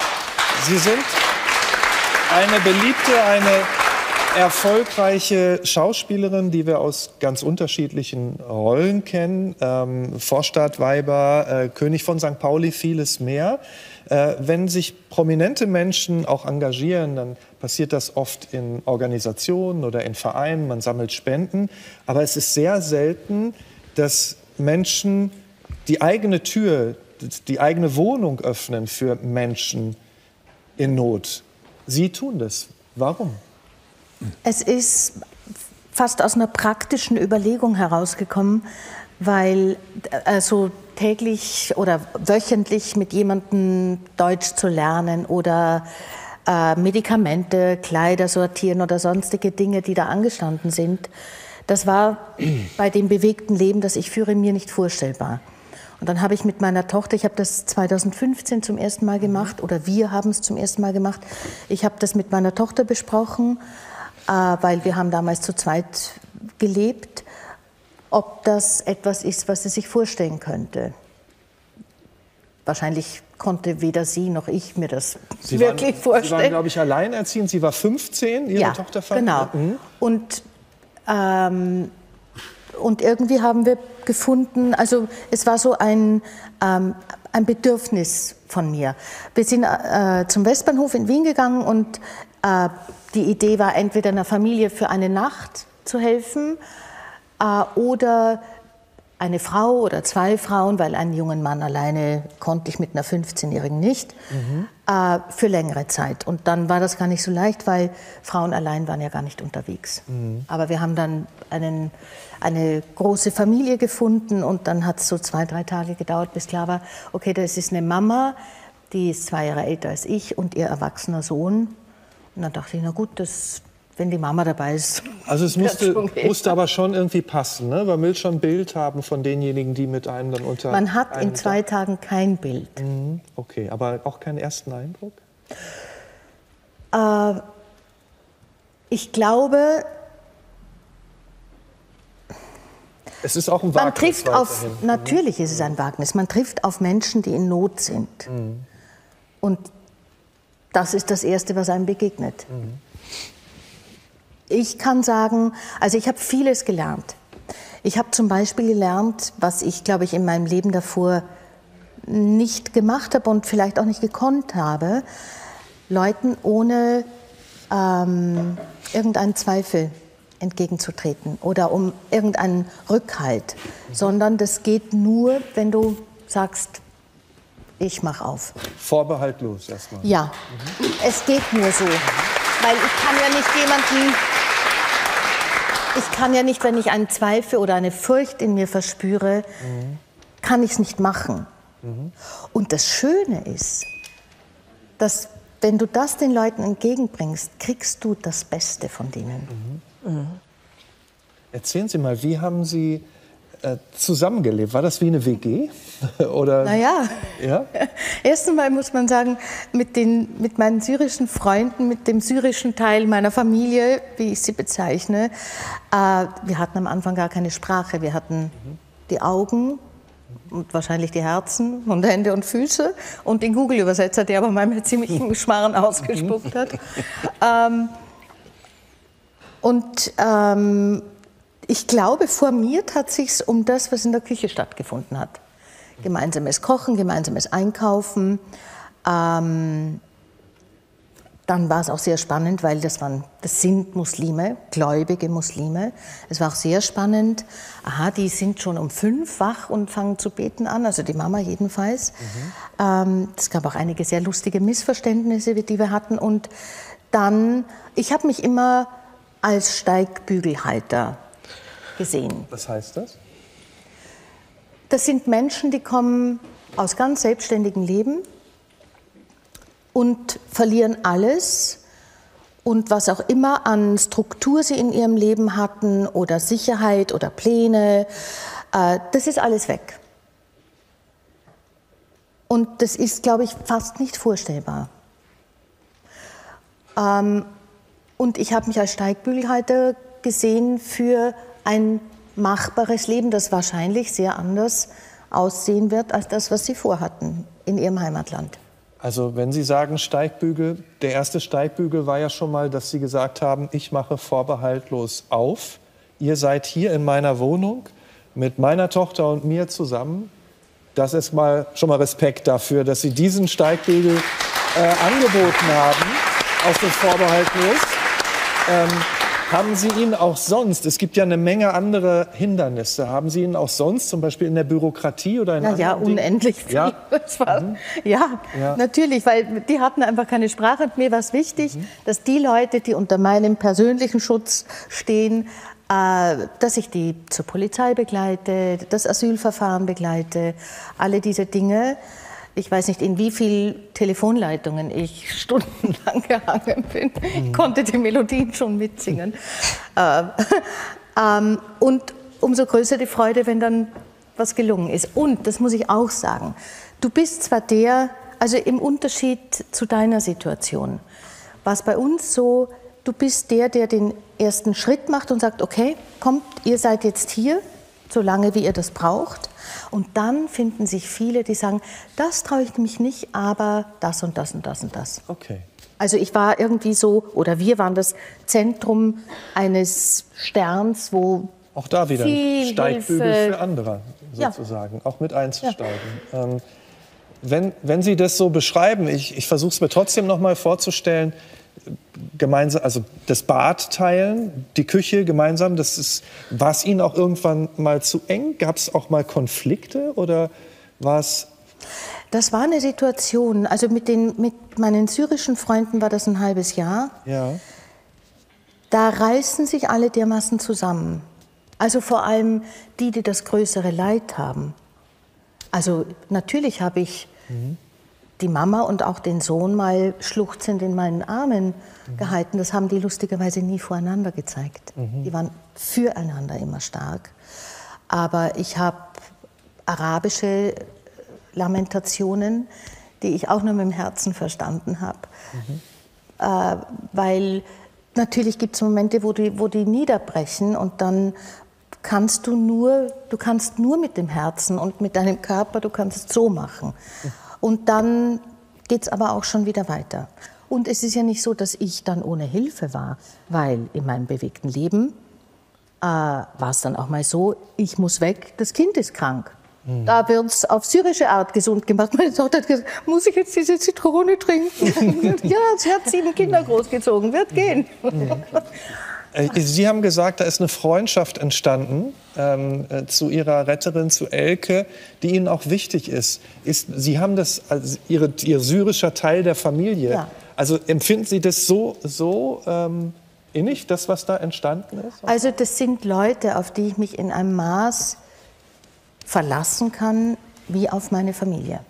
beliebte, eine erfolgreiche Schauspielerin, die wir aus ganz unterschiedlichen Rollen kennen. Vorstadtweiber, König von St. Pauli, vieles mehr. Wenn sich prominente Menschen auch engagieren, dann passiert das oft in Organisationen oder in Vereinen, man sammelt Spenden. Aber es ist sehr selten, dass Menschen die eigene Tür, die eigene Wohnung öffnen für Menschen in Not. Sie tun das. Warum?
Es ist fast aus einer praktischen Überlegung herausgekommen, weil also täglich oder wöchentlich mit jemandem Deutsch zu lernen oder Medikamente, Kleider sortieren oder sonstige Dinge, die da angestanden sind, das war bei dem bewegten Leben, das ich führe, mir nicht vorstellbar. Und dann habe ich mit meiner Tochter, ich habe das 2015 zum ersten Mal gemacht, oder wir haben es zum ersten Mal gemacht, ich habe das mit meiner Tochter besprochen, weil wir haben damals zu zweit gelebt, ob das etwas ist, was sie sich vorstellen könnte. Wahrscheinlich konnte weder sie noch ich mir das wirklich vorstellen.
Sie waren, glaube ich, alleinerziehend. Sie war 15, Ihre Tochter fand.
Genau. Und irgendwie haben wir gefunden, also es war so ein Bedürfnis von mir. Wir sind zum Westbahnhof in Wien gegangen und die Idee war, entweder einer Familie für eine Nacht zu helfen oder eine Frau oder zwei Frauen, weil einen jungen Mann alleine konnte ich mit einer 15-Jährigen nicht, für längere Zeit. Und dann war das gar nicht so leicht, weil Frauen allein waren ja gar nicht unterwegs. Aber wir haben dann eine große Familie gefunden und dann hat es so 2-3 Tage gedauert, bis klar war, okay, das ist eine Mama, die ist 2 Jahre älter als ich und ihr erwachsener Sohn. Und dann dachte ich, na gut, wenn die Mama dabei ist.
Also es musste aber schon irgendwie passen, ne? Man will schon ein Bild haben von denjenigen, die mit einem dann unter...
Man hat in 2 Tagen kein Bild.
Okay, aber auch keinen ersten Eindruck?
Ich glaube...
Es ist auch ein Wagnis.
Man trifft natürlich ist es ein Wagnis. Man trifft auf Menschen, die in Not sind. Und das ist das Erste, was einem begegnet. Ich kann sagen, also ich habe vieles gelernt. Ich habe zum Beispiel gelernt, was ich, glaube ich, in meinem Leben davor nicht gemacht habe und vielleicht auch nicht gekonnt habe, Leuten ohne irgendeinen Zweifel entgegenzutreten oder um irgendeinen Rückhalt, sondern das geht nur, wenn du sagst, ich mach auf.
Vorbehaltlos erstmal.
Ja, es geht nur so, weil ich kann ja nicht, wenn ich einen Zweifel oder eine Furcht in mir verspüre, kann ich es nicht machen. Und das Schöne ist, dass wenn du das den Leuten entgegenbringst, kriegst du das Beste von denen.
Erzählen Sie mal, wie haben Sie zusammengelebt? War das wie eine WG? Oder?
Naja,
ja?
Erst einmal muss man sagen, mit meinen syrischen Freunden, mit dem syrischen Teil meiner Familie, wie ich sie bezeichne, wir hatten am Anfang gar keine Sprache. Wir hatten die Augen und wahrscheinlich die Herzen und Hände und Füße und den Google-Übersetzer, der aber manchmal ziemlich Schmarren ausgespuckt hat. Ich glaube, formiert hat sich's um das, was in der Küche stattgefunden hat. Gemeinsames Kochen, gemeinsames Einkaufen. Dann war es auch sehr spannend, weil das sind Muslime, gläubige Muslime. Es war auch sehr spannend. Aha, die sind schon um 5 wach und fangen zu beten an, also die Mama jedenfalls. Es gab auch einige sehr lustige Missverständnisse, die wir hatten. Und dann, ich habe mich immer als Steigbügelhalter gesehen.
Was heißt das?
Das sind Menschen, die kommen aus ganz selbstständigem Leben und verlieren alles und was auch immer an Struktur sie in ihrem Leben hatten oder Sicherheit oder Pläne, das ist alles weg. Und das ist, glaube ich, fast nicht vorstellbar. Und ich habe mich als Steigbügelhalter gesehen für ein machbares Leben, das wahrscheinlich sehr anders aussehen wird als das, was Sie vorhatten in Ihrem Heimatland.
Also wenn Sie sagen Steigbügel, der erste Steigbügel war ja schon mal, dass Sie gesagt haben, ich mache vorbehaltlos auf. Ihr seid hier in meiner Wohnung mit meiner Tochter und mir zusammen. Das ist schon mal Respekt dafür, dass Sie diesen Steigbügel angeboten haben, aus dem Vorbehaltlos. Haben Sie ihn auch sonst, es gibt ja eine Menge andere Hindernisse, haben Sie ihn auch sonst, zum Beispiel in der Bürokratie oder in anderen Dingen?
Unendlich viel.
Ja?
Ja, natürlich, weil die hatten einfach keine Sprache. Und mir war es wichtig, dass die Leute, die unter meinem persönlichen Schutz stehen, dass ich die zur Polizei begleite, das Asylverfahren begleite, alle diese Dinge. Ich weiß nicht, in wie viel Telefonleitungen ich stundenlang gehangen bin. Ich konnte die Melodien schon mitsingen. Und umso größer die Freude, wenn dann was gelungen ist. Und, das muss ich auch sagen, du bist zwar also im Unterschied zu deiner Situation, war es bei uns so, du bist der den ersten Schritt macht und sagt, okay, kommt, ihr seid jetzt hier, so lange wie ihr das braucht. Und dann finden sich viele, die sagen, das traue ich mich nicht, aber das und das und das und das.
Okay.
Also ich war irgendwie so, oder wir waren das Zentrum eines Sterns, wo
auch da wieder ein Steigbügel
Hilfe
für andere sozusagen, auch mit einzusteigen. Ja. Wenn Sie das so beschreiben, ich versuche es mir trotzdem noch mal vorzustellen, gemeinsam, also das Bad teilen, die Küche gemeinsam, war es Ihnen auch irgendwann mal zu eng? Gab es auch mal Konflikte oder war es?
Das war eine Situation, also mit meinen syrischen Freunden war das ein halbes Jahr.
Ja.
Da reißen sich alle dermaßen zusammen. Also vor allem die das größere Leid haben. Also natürlich habe ich die Mama und auch den Sohn mal schluchzend in meinen Armen gehalten. Das haben die lustigerweise nie voreinander gezeigt. Die waren füreinander immer stark. Aber ich habe arabische Lamentationen, die ich auch nur mit dem Herzen verstanden habe. Weil natürlich gibt es Momente, wo die niederbrechen und dann kannst du kannst nur mit dem Herzen und mit deinem Körper, du kannst es so machen. Und dann geht es aber auch schon wieder weiter. Und es ist ja nicht so, dass ich dann ohne Hilfe war, weil in meinem bewegten Leben war es dann auch mal so, ich muss weg, das Kind ist krank. Da wird es auf syrische Art gesund gemacht. Meine Tochter hat gesagt, muss ich jetzt diese Zitrone trinken? Ja, sie hat 7 Kinder großgezogen, wird gehen.
Sie haben gesagt, da ist eine Freundschaft entstanden zu Ihrer Retterin, zu Elke, die Ihnen auch wichtig ist. Sie haben das als Ihr syrischer Teil der Familie. Ja. Also empfinden Sie das so innig, das, was da entstanden ist?
Also das sind Leute, auf die ich mich in einem Maß verlassen kann, wie auf meine Familie.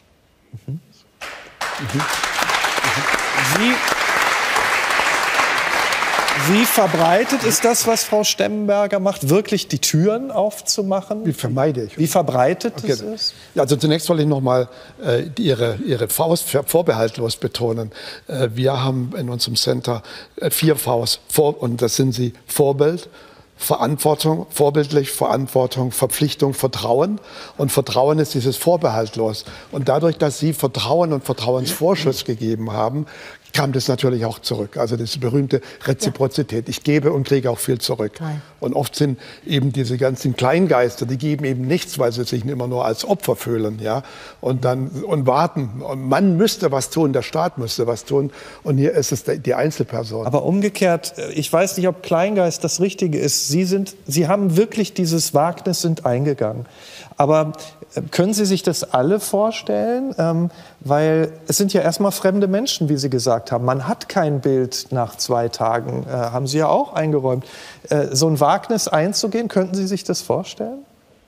Wie verbreitet ist das, was Frau Stemmenberger macht, wirklich die Türen aufzumachen?
Wie vermeide ich?
Wie verbreitet das ist?
Also zunächst wollte ich noch mal Ihre Faust vorbehaltlos betonen. Wir haben in unserem Center 4 Vs, und das sind sie: Vorbild, Verantwortung, vorbildlich, Verantwortung, Verpflichtung, Vertrauen. Und Vertrauen ist dieses vorbehaltlos. Und dadurch, dass Sie Vertrauen und Vertrauensvorschuss gegeben haben, kam das natürlich auch zurück. Also das berühmte Reziprozität. Ja. Ich gebe und kriege auch viel zurück. Nein. Und oft sind eben diese ganzen Kleingeister, die geben eben nichts, weil sie sich immer nur als Opfer fühlen, ja, und warten. Und man müsste was tun, der Staat müsste was tun. Und hier ist es die Einzelperson.
Aber umgekehrt, ich weiß nicht, ob Kleingeist das Richtige ist. Sie haben wirklich dieses Wagnis, sind eingegangen. Aber können Sie sich das alle vorstellen? Weil es sind ja erstmal fremde Menschen, wie Sie gesagt haben. Man hat kein Bild nach 2 Tagen, haben Sie ja auch eingeräumt. So ein Wagnis einzugehen, könnten Sie sich das vorstellen?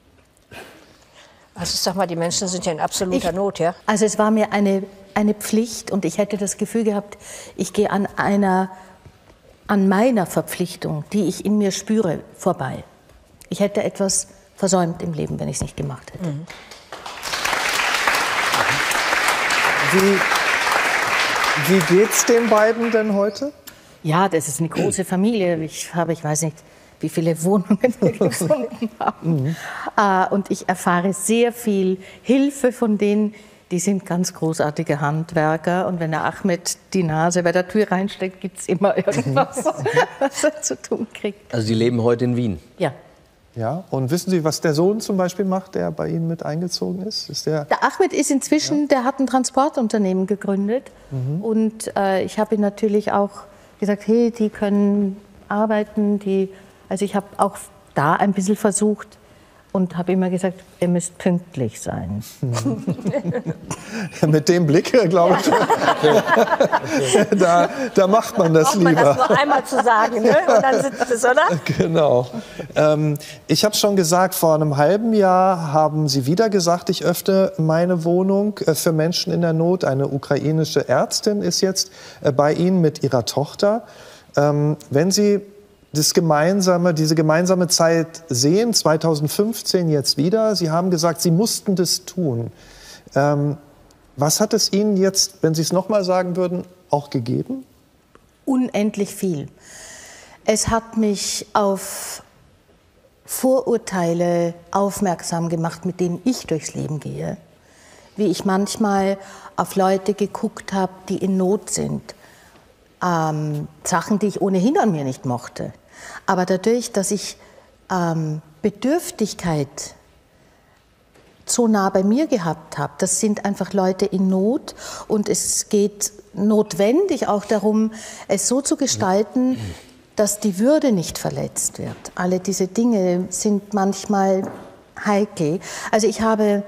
Also ich sag mal, die Menschen sind ja in absoluter Not, ja?
Also es war mir eine Pflicht und ich hätte das Gefühl gehabt, ich gehe an meiner Verpflichtung, die ich in mir spüre, vorbei. Ich hätte etwas versäumt im Leben, wenn ich es nicht gemacht hätte.
Wie geht's den beiden denn heute?
Ja, das ist eine große Familie. Ich weiß nicht, wie viele Wohnungen wir gefunden haben. Und ich erfahre sehr viel Hilfe von denen. Die sind ganz großartige Handwerker. Und wenn der Ahmed die Nase bei der Tür reinsteckt, gibt es immer irgendwas, was er zu tun kriegt.
Also die leben heute in Wien?
Ja.
Ja, und wissen Sie, was der Sohn zum Beispiel macht, der bei Ihnen mit eingezogen ist?
Der Ahmed ist inzwischen, der hat ein Transportunternehmen gegründet. Und ich habe ihm natürlich auch gesagt, hey, die können arbeiten. Also ich habe auch da ein bisschen versucht und habe immer gesagt, ihr müsst pünktlich sein.
Mit dem Blick, glaube ich, da macht man das lieber.
Braucht man das nur einmal zu sagen, ne? Und dann sitzt es, oder?
Genau. Ich habe schon gesagt, vor einem halben Jahr haben Sie wieder gesagt, ich öffne meine Wohnung für Menschen in der Not. Eine ukrainische Ärztin ist jetzt bei Ihnen mit ihrer Tochter. Wenn Sie diese gemeinsame Zeit sehen, 2015 jetzt wieder, Sie haben gesagt, Sie mussten das tun. Was hat es Ihnen jetzt, wenn Sie es noch mal sagen würden, auch gegeben?
Unendlich viel. Es hat mich auf Vorurteile aufmerksam gemacht, mit denen ich durchs Leben gehe. Wie ich manchmal auf Leute geguckt habe, die in Not sind. Sachen, die ich ohnehin an mir nicht mochte. Aber dadurch, dass ich Bedürftigkeit so nah bei mir gehabt habe, das sind einfach Leute in Not und es geht notwendig auch darum, es so zu gestalten, dass die Würde nicht verletzt wird. Alle diese Dinge sind manchmal heikel. Also ich habe...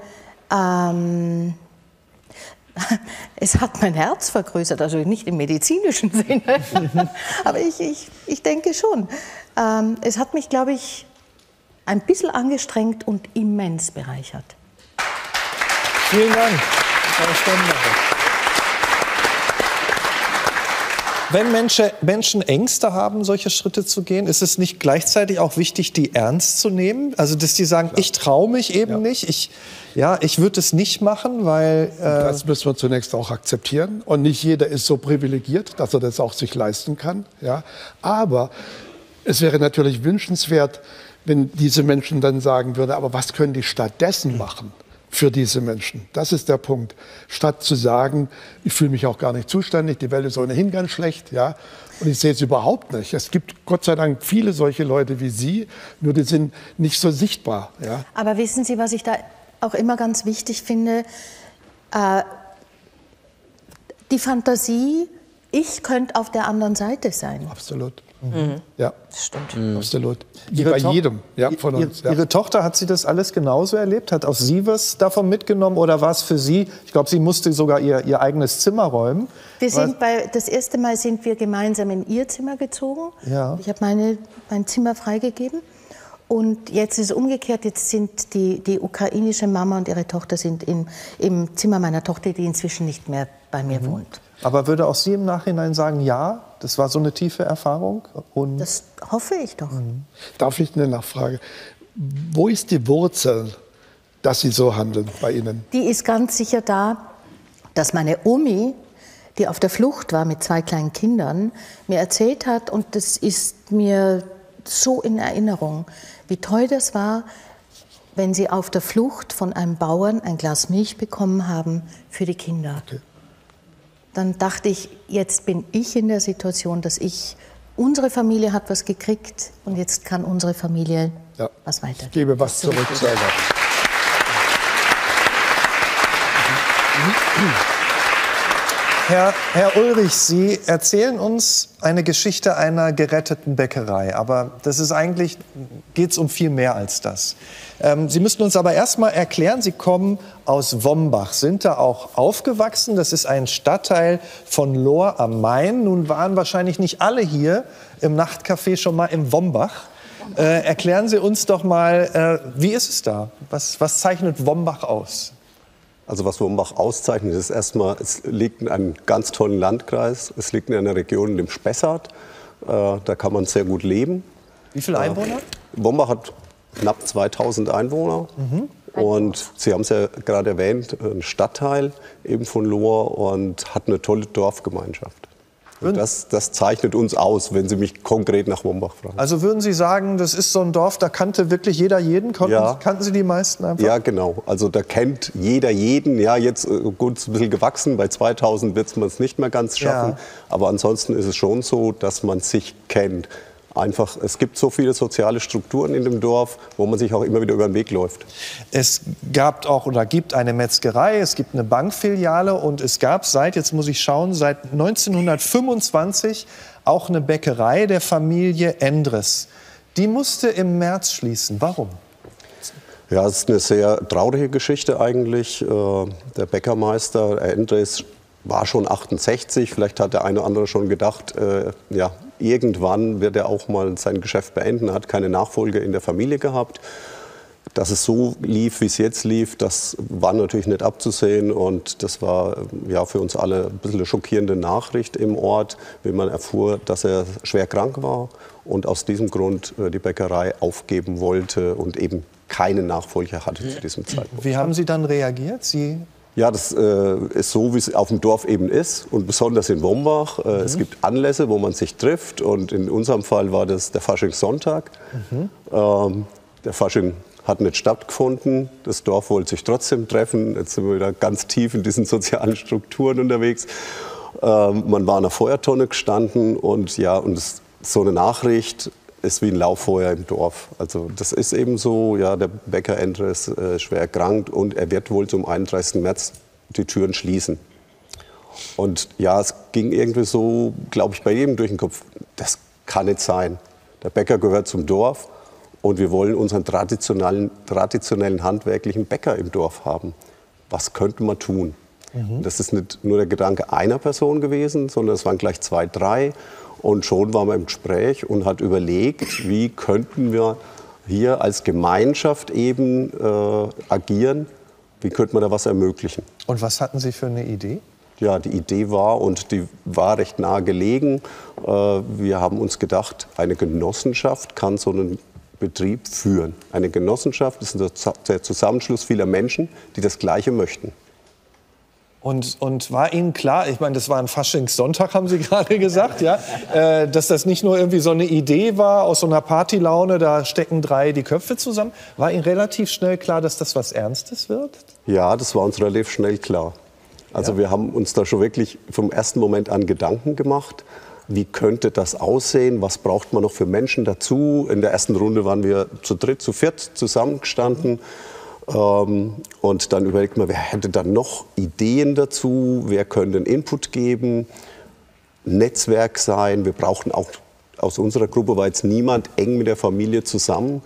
es hat mein Herz vergrößert, also nicht im medizinischen Sinne, aber ich denke schon. Es hat mich, glaube ich, ein bisschen angestrengt und immens bereichert.
Vielen Dank, Frau Stemberger. Wenn Menschen Ängste haben, solche Schritte zu gehen, ist es nicht gleichzeitig auch wichtig, die ernst zu nehmen? Also, dass die sagen, ich traue mich eben nicht, ich würde es nicht machen, weil...
Das müssen wir zunächst auch akzeptieren. Und nicht jeder ist so privilegiert, dass er das auch sich leisten kann. Ja? Aber es wäre natürlich wünschenswert, wenn diese Menschen dann sagen würden, aber was können die stattdessen machen für diese Menschen? Das ist der Punkt. Statt zu sagen, ich fühle mich auch gar nicht zuständig, die Welt ist ohnehin ganz schlecht, ja, und ich sehe es überhaupt nicht. Es gibt Gott sei Dank viele solche Leute wie Sie, nur die sind nicht so sichtbar. Ja.
Aber wissen Sie, was ich da auch immer ganz wichtig finde? Die Fantasie, ich könnte auf der anderen Seite sein.
Absolut.
Mhm.
Ja,
stimmt.
Absolut. Wie bei jedem von uns.
Ihre Tochter, hat sie das alles genauso erlebt? Hat auch sie was davon mitgenommen? Oder war es für sie, ich glaube, sie musste sogar ihr eigenes Zimmer räumen?
Das erste Mal sind wir gemeinsam in ihr Zimmer gezogen.
Ja.
Ich habe mein Zimmer freigegeben. Und jetzt ist es umgekehrt, jetzt sind die ukrainische Mama und ihre Tochter sind im Zimmer meiner Tochter, die inzwischen nicht mehr bei mir wohnt.
Aber würde auch sie im Nachhinein sagen, ja, das war so eine tiefe Erfahrung? Und
das hoffe ich doch.
Darf ich eine Nachfrage? Wo ist die Wurzel, dass Sie so handeln bei Ihnen?
Die ist ganz sicher da, dass meine Omi, die auf der Flucht war mit 2 kleinen Kindern, mir erzählt hat, und das ist mir so in Erinnerung, wie toll das war, wenn sie auf der Flucht von einem Bauern ein Glas Milch bekommen haben für die Kinder. Okay. Dann dachte ich, jetzt bin ich in der Situation, dass unsere Familie hat was gekriegt und jetzt kann unsere Familie was weitergeben.
Ich gebe was zurück selber.
Herr Ulrich, Sie erzählen uns eine Geschichte einer geretteten Bäckerei. Aber das ist eigentlich, geht es um viel mehr als das. Sie müssen uns aber erst mal erklären, Sie kommen aus Wombach, sind da auch aufgewachsen. Das ist ein Stadtteil von Lohr am Main. Nun waren wahrscheinlich nicht alle hier im Nachtcafé schon mal im Wombach. Erklären Sie uns doch mal, wie ist es da? Was zeichnet Wombach aus?
Also was Wombach auszeichnet, ist erstmal, es liegt in einem ganz tollen Landkreis. Es liegt in einer Region, in dem Spessart. Da kann man sehr gut leben.
Wie viele Einwohner?
Wombach hat knapp 2000 Einwohner. Und Sie haben es ja gerade erwähnt, ein Stadtteil eben von Lohr und hat eine tolle Dorfgemeinschaft. Das zeichnet uns aus, wenn Sie mich konkret nach Wombach fragen.
Also würden Sie sagen, das ist so ein Dorf, da kannte wirklich jeder jeden? Kannten Sie die meisten einfach?
Ja, genau. Also da kennt jeder jeden. Ja, jetzt gut, ist ein bisschen gewachsen. Bei 2000 wird man es nicht mehr ganz schaffen. Ja. Aber ansonsten ist es schon so, dass man sich kennt. Einfach, es gibt so viele soziale Strukturen in dem Dorf, wo man sich auch immer wieder über den Weg läuft.
Es gab auch oder gibt eine Metzgerei, es gibt eine Bankfiliale und es gab seit 1925 auch eine Bäckerei der Familie Endres. Die musste im März schließen. Warum?
Ja, es ist eine sehr traurige Geschichte eigentlich. Der Bäckermeister Endres war schon 68, vielleicht hat der eine oder andere schon gedacht, ja, irgendwann wird er auch mal sein Geschäft beenden. Er hat keine Nachfolge in der Familie gehabt. Dass es so lief, wie es jetzt lief, das war natürlich nicht abzusehen. Und das war ja, für uns alle ein bisschen eine schockierende Nachricht im Ort, wenn man erfuhr, dass er schwer krank war und aus diesem Grund die Bäckerei aufgeben wollte und eben keinen Nachfolger hatte zu diesem Zeitpunkt.
Wie haben Sie dann reagiert?
Ja, das ist so, wie es auf dem Dorf eben ist und besonders in Wombach. Es gibt Anlässe, wo man sich trifft und in unserem Fall war das der Faschingssonntag. Der Fasching hat nicht stattgefunden, das Dorf wollte sich trotzdem treffen. Jetzt sind wir wieder ganz tief in diesen sozialen Strukturen unterwegs. Man war an der Feuertonne gestanden und ja, und so eine Nachricht ist wie ein Lauffeuer im Dorf. Also das ist eben so, ja, der Bäcker Endres ist schwer erkrankt und er wird wohl zum 31. März die Türen schließen. Und ja, es ging irgendwie so, glaube ich, bei jedem durch den Kopf, das kann nicht sein. Der Bäcker gehört zum Dorf und wir wollen unseren traditionellen handwerklichen Bäcker im Dorf haben. Was könnte man tun? Das ist nicht nur der Gedanke einer Person gewesen, sondern es waren gleich 2, 3. Und schon waren wir im Gespräch und hat überlegt, wie könnten wir hier als Gemeinschaft eben agieren, wie könnte man da was ermöglichen.
Und was hatten Sie für eine Idee?
Ja, die Idee war, und die war recht nahe gelegen, wir haben uns gedacht, eine Genossenschaft kann so einen Betrieb führen. Eine Genossenschaft ist der Zusammenschluss vieler Menschen, die das Gleiche möchten.
Und war Ihnen klar, ich meine, das war ein Faschingssonntag, haben Sie gerade gesagt, ja, dass das nicht nur irgendwie so eine Idee war, aus so einer Partylaune, da stecken 3 die Köpfe zusammen. War Ihnen relativ schnell klar, dass das was Ernstes wird?
Ja, das war uns relativ schnell klar. Also wir haben uns da schon wirklich vom ersten Moment an Gedanken gemacht. Wie könnte das aussehen? Was braucht man noch für Menschen dazu? In der ersten Runde waren wir zu 3, zu 4 zusammengestanden. Und dann überlegt man, wer hätte dann noch Ideen dazu, wer könnte einen Input geben, Netzwerk sein. Wir brauchten auch, aus unserer Gruppe war jetzt niemand eng mit der Familie zusammen.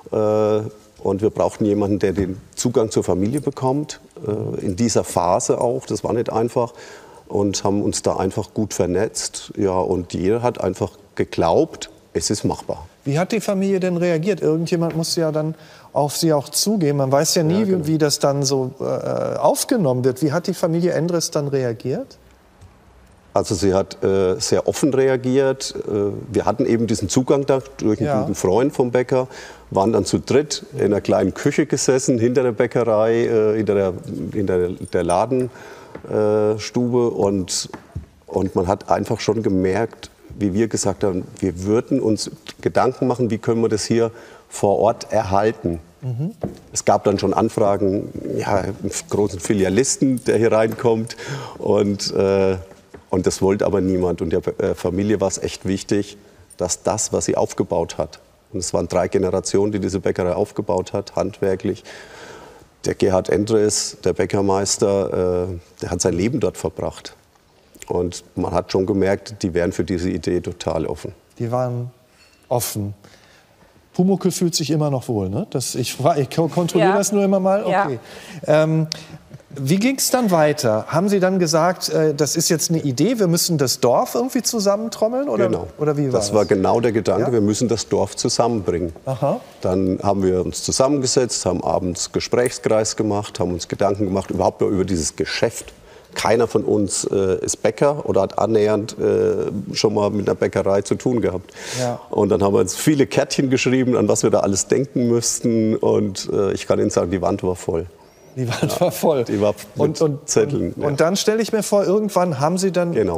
Und wir brauchten jemanden, der den Zugang zur Familie bekommt, in dieser Phase auch. Das war nicht einfach. Und haben uns da einfach gut vernetzt. Ja, und jeder hat einfach geglaubt, es ist machbar.
Wie hat die Familie denn reagiert? Irgendjemand muss ja dann auf Sie auch zugehen. Man weiß ja nie, ja, genau, wie das dann so aufgenommen wird. Wie hat die Familie Endres dann reagiert?
Also sie hat sehr offen reagiert. Wir hatten eben diesen Zugang da durch einen guten Freund vom Bäcker, waren dann zu 3 in einer kleinen Küche gesessen, hinter der Bäckerei, hinter der Ladenstube. Und man hat einfach schon gemerkt, wie wir gesagt haben, wir würden uns Gedanken machen, wie können wir das hier vor Ort erhalten. Es gab dann schon Anfragen, ja, einen großen Filialisten, der hier reinkommt. Und das wollte aber niemand. Und der Familie war es echt wichtig, dass das, was sie aufgebaut hat, und es waren 3 Generationen, die diese Bäckerei aufgebaut hat, handwerklich. Der Gerhard Endres, der Bäckermeister, der hat sein Leben dort verbracht. Und man hat schon gemerkt, die wären für diese Idee total offen.
Die waren offen. Pumuckl fühlt sich immer noch wohl, ne? Ich kontrolliere das nur immer mal. Okay. Ja. Wie ging es dann weiter? Haben Sie dann gesagt, das ist jetzt eine Idee, wir müssen das Dorf irgendwie zusammentrommeln? Oder,
genau.
Oder wie war
das? Das war genau der Gedanke, wir müssen das Dorf zusammenbringen. Aha. Dann haben wir uns zusammengesetzt, haben abends Gesprächskreis gemacht, haben uns Gedanken gemacht überhaupt nur über dieses Geschäft. Keiner von uns ist Bäcker oder hat annähernd schon mal mit einer Bäckerei zu tun gehabt. Ja. Und dann haben wir uns viele Kärtchen geschrieben, an was wir da alles denken müssten. Und ich kann Ihnen sagen, die Wand war voll.
Die Wand war voll.
Die war mit Zetteln.
Und dann stelle ich mir vor, irgendwann haben Sie dann...
Genau.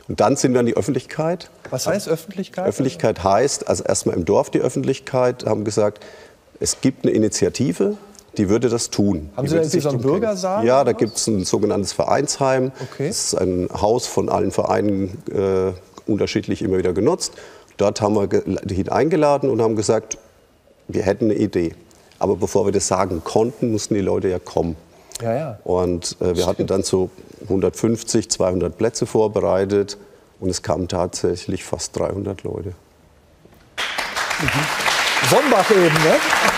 Und dann sind wir an die Öffentlichkeit.
Was heißt Öffentlichkeit?
Öffentlichkeit heißt, also erstmal im Dorf die Öffentlichkeit, haben gesagt, es gibt eine Initiative, die würde das tun.
Haben Sie da irgendwie so einen Bürgersaal?
Ja, da gibt es ein sogenanntes Vereinsheim.
Okay.
Das ist ein Haus von allen Vereinen unterschiedlich immer wieder genutzt. Dort haben wir ihn eingeladen und haben gesagt, wir hätten eine Idee. Aber bevor wir das sagen konnten, mussten die Leute ja kommen.
Ja, ja.
Und wir hatten dann so 150, 200 Plätze vorbereitet und es kamen tatsächlich fast 300 Leute.
Sombach eben, ne?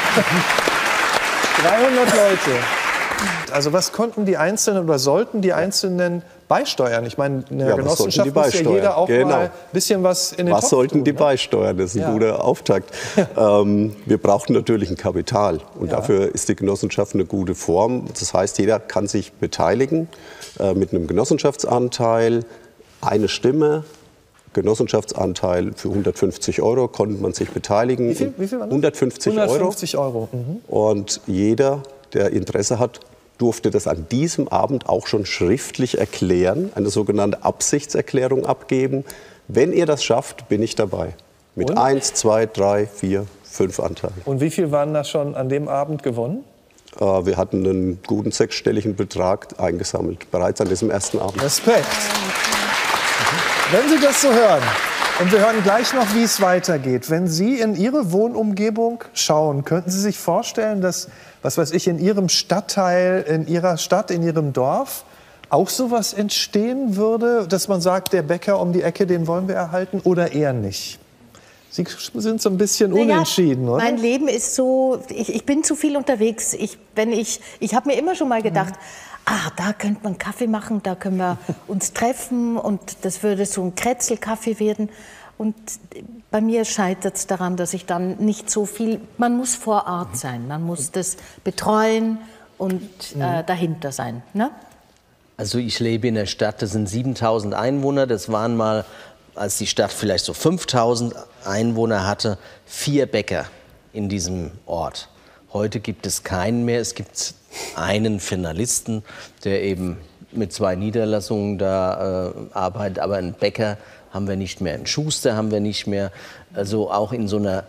300 Leute. Also was konnten die Einzelnen oder sollten die Einzelnen beisteuern? Ich meine, in der Genossenschaft muss ja jeder auch mal ein bisschen was in den Topf
Was sollten
tun,
die
ne?
beisteuern? Das ist ein guter Auftakt. Wir brauchen natürlich ein Kapital. Und dafür ist die Genossenschaft eine gute Form. Das heißt, jeder kann sich beteiligen mit einem Genossenschaftsanteil, eine Stimme. Genossenschaftsanteil für 150 € konnte man sich beteiligen.
Wie viel war das?
150 €.
150 €. Mhm.
Und jeder, der Interesse hat, durfte das an diesem Abend auch schon schriftlich erklären, eine sogenannte Absichtserklärung abgeben. Wenn ihr das schafft, bin ich dabei. Mit 1, 2, 3, 4, 5 Anteilen.
Und wie viel waren da schon an dem Abend gewonnen?
Wir hatten einen guten sechsstelligen Betrag eingesammelt, bereits an diesem ersten Abend.
Respekt. Wenn Sie das so hören, und wir hören gleich noch, wie es weitergeht, wenn Sie in Ihre Wohnumgebung schauen, könnten Sie sich vorstellen, dass, was weiß ich, in Ihrem Stadtteil, in Ihrer Stadt, in Ihrem Dorf auch sowas entstehen würde, dass man sagt, der Bäcker um die Ecke, den wollen wir erhalten, oder eher nicht? Sie sind so ein bisschen unentschieden, oder?
Mein Leben ist so, ich bin zu viel unterwegs. Ich habe mir immer schon mal gedacht, da könnte man Kaffee machen, da können wir uns treffen und das würde so ein Kretzelkaffee werden. Und bei mir scheitert es daran, dass ich dann nicht so viel, man muss vor Ort sein, man muss das betreuen und dahinter sein. Ne?
Also ich lebe in der Stadt, das sind 7.000 Einwohner, das waren mal, als die Stadt vielleicht so 5.000 Einwohner hatte, 4 Bäcker in diesem Ort. Heute gibt es keinen mehr, es gibt einen Finalisten, der eben mit 2 Niederlassungen da arbeitet, aber einen Bäcker haben wir nicht mehr, einen Schuster haben wir nicht mehr. Also auch in so einer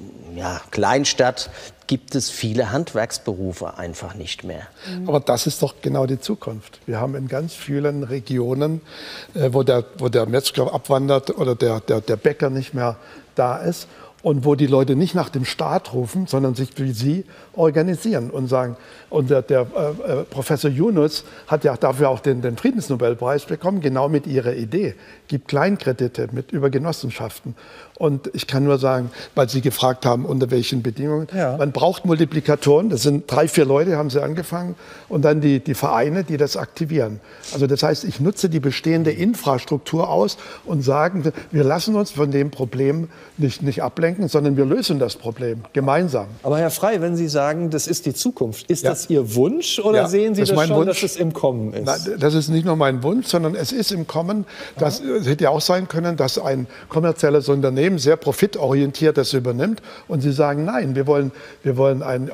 Kleinstadt gibt es viele Handwerksberufe einfach nicht mehr.
Aber das ist doch genau die Zukunft. Wir haben in ganz vielen Regionen, wo der Metzger abwandert oder der Bäcker nicht mehr da ist, und wo die Leute nicht nach dem Staat rufen, sondern sich wie Sie organisieren und sagen, und der Professor Yunus hat ja dafür auch den Friedensnobelpreis bekommen, genau mit ihrer Idee. Gibt Kleinkredite über Genossenschaften. Und ich kann nur sagen, weil Sie gefragt haben, unter welchen Bedingungen, man braucht Multiplikatoren, das sind 3, 4 Leute, haben Sie angefangen, und dann die Vereine, die das aktivieren. Also das heißt, ich nutze die bestehende Infrastruktur aus und sagen, wir lassen uns von dem Problem nicht ablenken, sondern wir lösen das Problem gemeinsam.
Aber Herr Frey, wenn Sie sagen, das ist die Zukunft, ist das Ihr Wunsch oder sehen Sie das schon, Wunsch, dass es im Kommen ist?
Nein, das ist nicht nur mein Wunsch, sondern es ist im Kommen. Das hätte ja auch sein können, dass ein kommerzielles Unternehmen sehr profitorientiert das übernimmt und Sie sagen, nein, wir wollen ein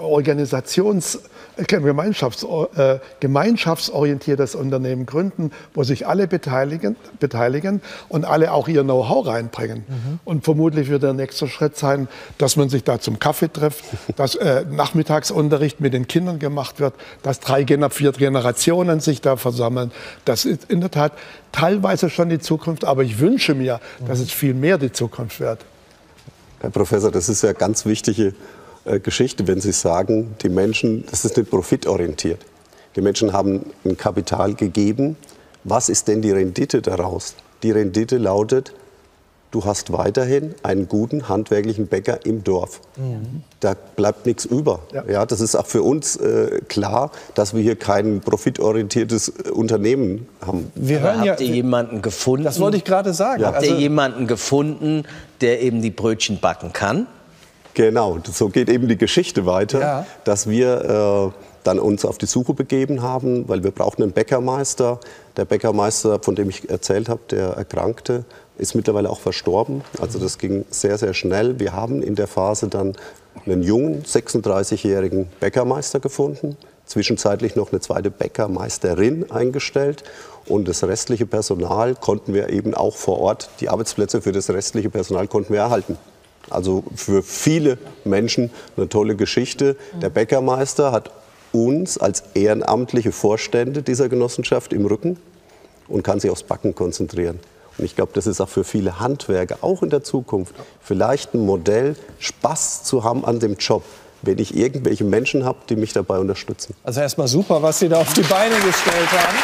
gemeinschaftsorientiertes Unternehmen gründen, wo sich alle beteiligen und alle auch ihr Know-how reinbringen. Und vermutlich wird der nächste Schritt sein, dass man sich da zum Kaffee trifft, dass Nachmittagsunterricht mit den Kindern gemacht wird, dass 3, 4 Generationen sich da versammeln. Das ist in der Tat teilweise schon die Zukunft, aber ich wünsche mir, dass es viel mehr die Zukunft wird.
Herr Professor, das ist ja eine ganz wichtige Geschichte, wenn Sie sagen, die Menschen, das ist nicht profitorientiert. Die Menschen haben ein Kapital gegeben. Was ist denn die Rendite daraus? Die Rendite lautet, du hast weiterhin einen guten handwerklichen Bäcker im Dorf. Da bleibt nichts über. Ja, das ist auch für uns klar, dass wir hier kein profitorientiertes Unternehmen haben.
Habt ihr jemanden gefunden?
Das wollte ich gerade sagen.
Habt ihr jemanden gefunden, der eben die Brötchen backen kann?
Genau, so geht eben die Geschichte weiter, dass wir dann uns auf die Suche begeben haben, weil wir brauchen einen Bäckermeister. Der Bäckermeister, von dem ich erzählt habe, der Erkrankte, ist mittlerweile auch verstorben. Also das ging sehr, sehr schnell. Wir haben in der Phase dann einen jungen, 36-jährigen Bäckermeister gefunden, zwischenzeitlich noch eine zweite Bäckermeisterin eingestellt. Und das restliche Personal konnten wir eben auch vor Ort, die Arbeitsplätze für das restliche Personal konnten wir erhalten. Also für viele Menschen eine tolle Geschichte. Der Bäckermeister hat uns als ehrenamtliche Vorstände dieser Genossenschaft im Rücken und kann sich aufs Backen konzentrieren. Und ich glaube, das ist auch für viele Handwerker, auch in der Zukunft, vielleicht ein Modell, Spaß zu haben an dem Job, wenn ich irgendwelche Menschen habe, die mich dabei unterstützen.
Also erstmal super, was Sie da auf die Beine gestellt haben.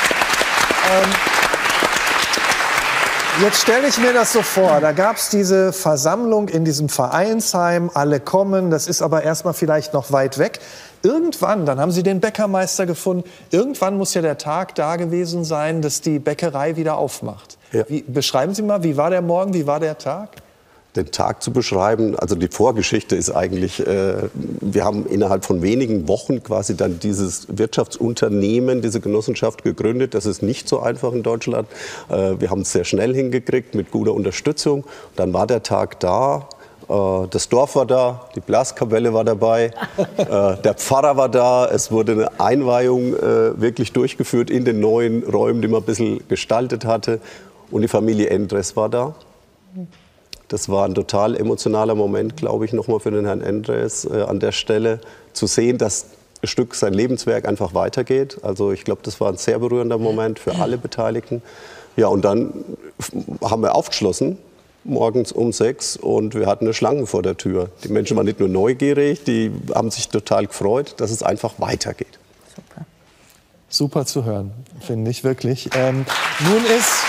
Jetzt stelle ich mir das so vor, da gab es diese Versammlung in diesem Vereinsheim, alle kommen, das ist aber erstmal vielleicht noch weit weg. Irgendwann, dann haben Sie den Bäckermeister gefunden, irgendwann muss ja der Tag da gewesen sein, dass die Bäckerei wieder aufmacht. Ja. Beschreiben Sie mal, wie war der Morgen, wie war der Tag?
Den Tag zu beschreiben, also die Vorgeschichte ist eigentlich, wir haben innerhalb von wenigen Wochen quasi dann dieses Wirtschaftsunternehmen, diese Genossenschaft gegründet. Das ist nicht so einfach in Deutschland. Wir haben es sehr schnell hingekriegt mit guter Unterstützung. Dann war der Tag da. Das Dorf war da, die Blaskapelle war dabei, der Pfarrer war da. Es wurde eine Einweihung wirklich durchgeführt in den neuen Räumen, die man ein bisschen gestaltet hatte. Und die Familie Endres war da. Das war ein total emotionaler Moment, glaube ich, nochmal für den Herrn Endres an der Stelle. Zu sehen, dass ein Stück sein Lebenswerk einfach weitergeht. Also ich glaube, das war ein sehr berührender Moment für alle Beteiligten. Ja, und dann haben wir aufgeschlossen, morgens um 6, und wir hatten eine Schlange vor der Tür. Die Menschen waren nicht nur neugierig, die haben sich total gefreut, dass es einfach weitergeht.
Super. Super zu hören, finde ich wirklich. Nun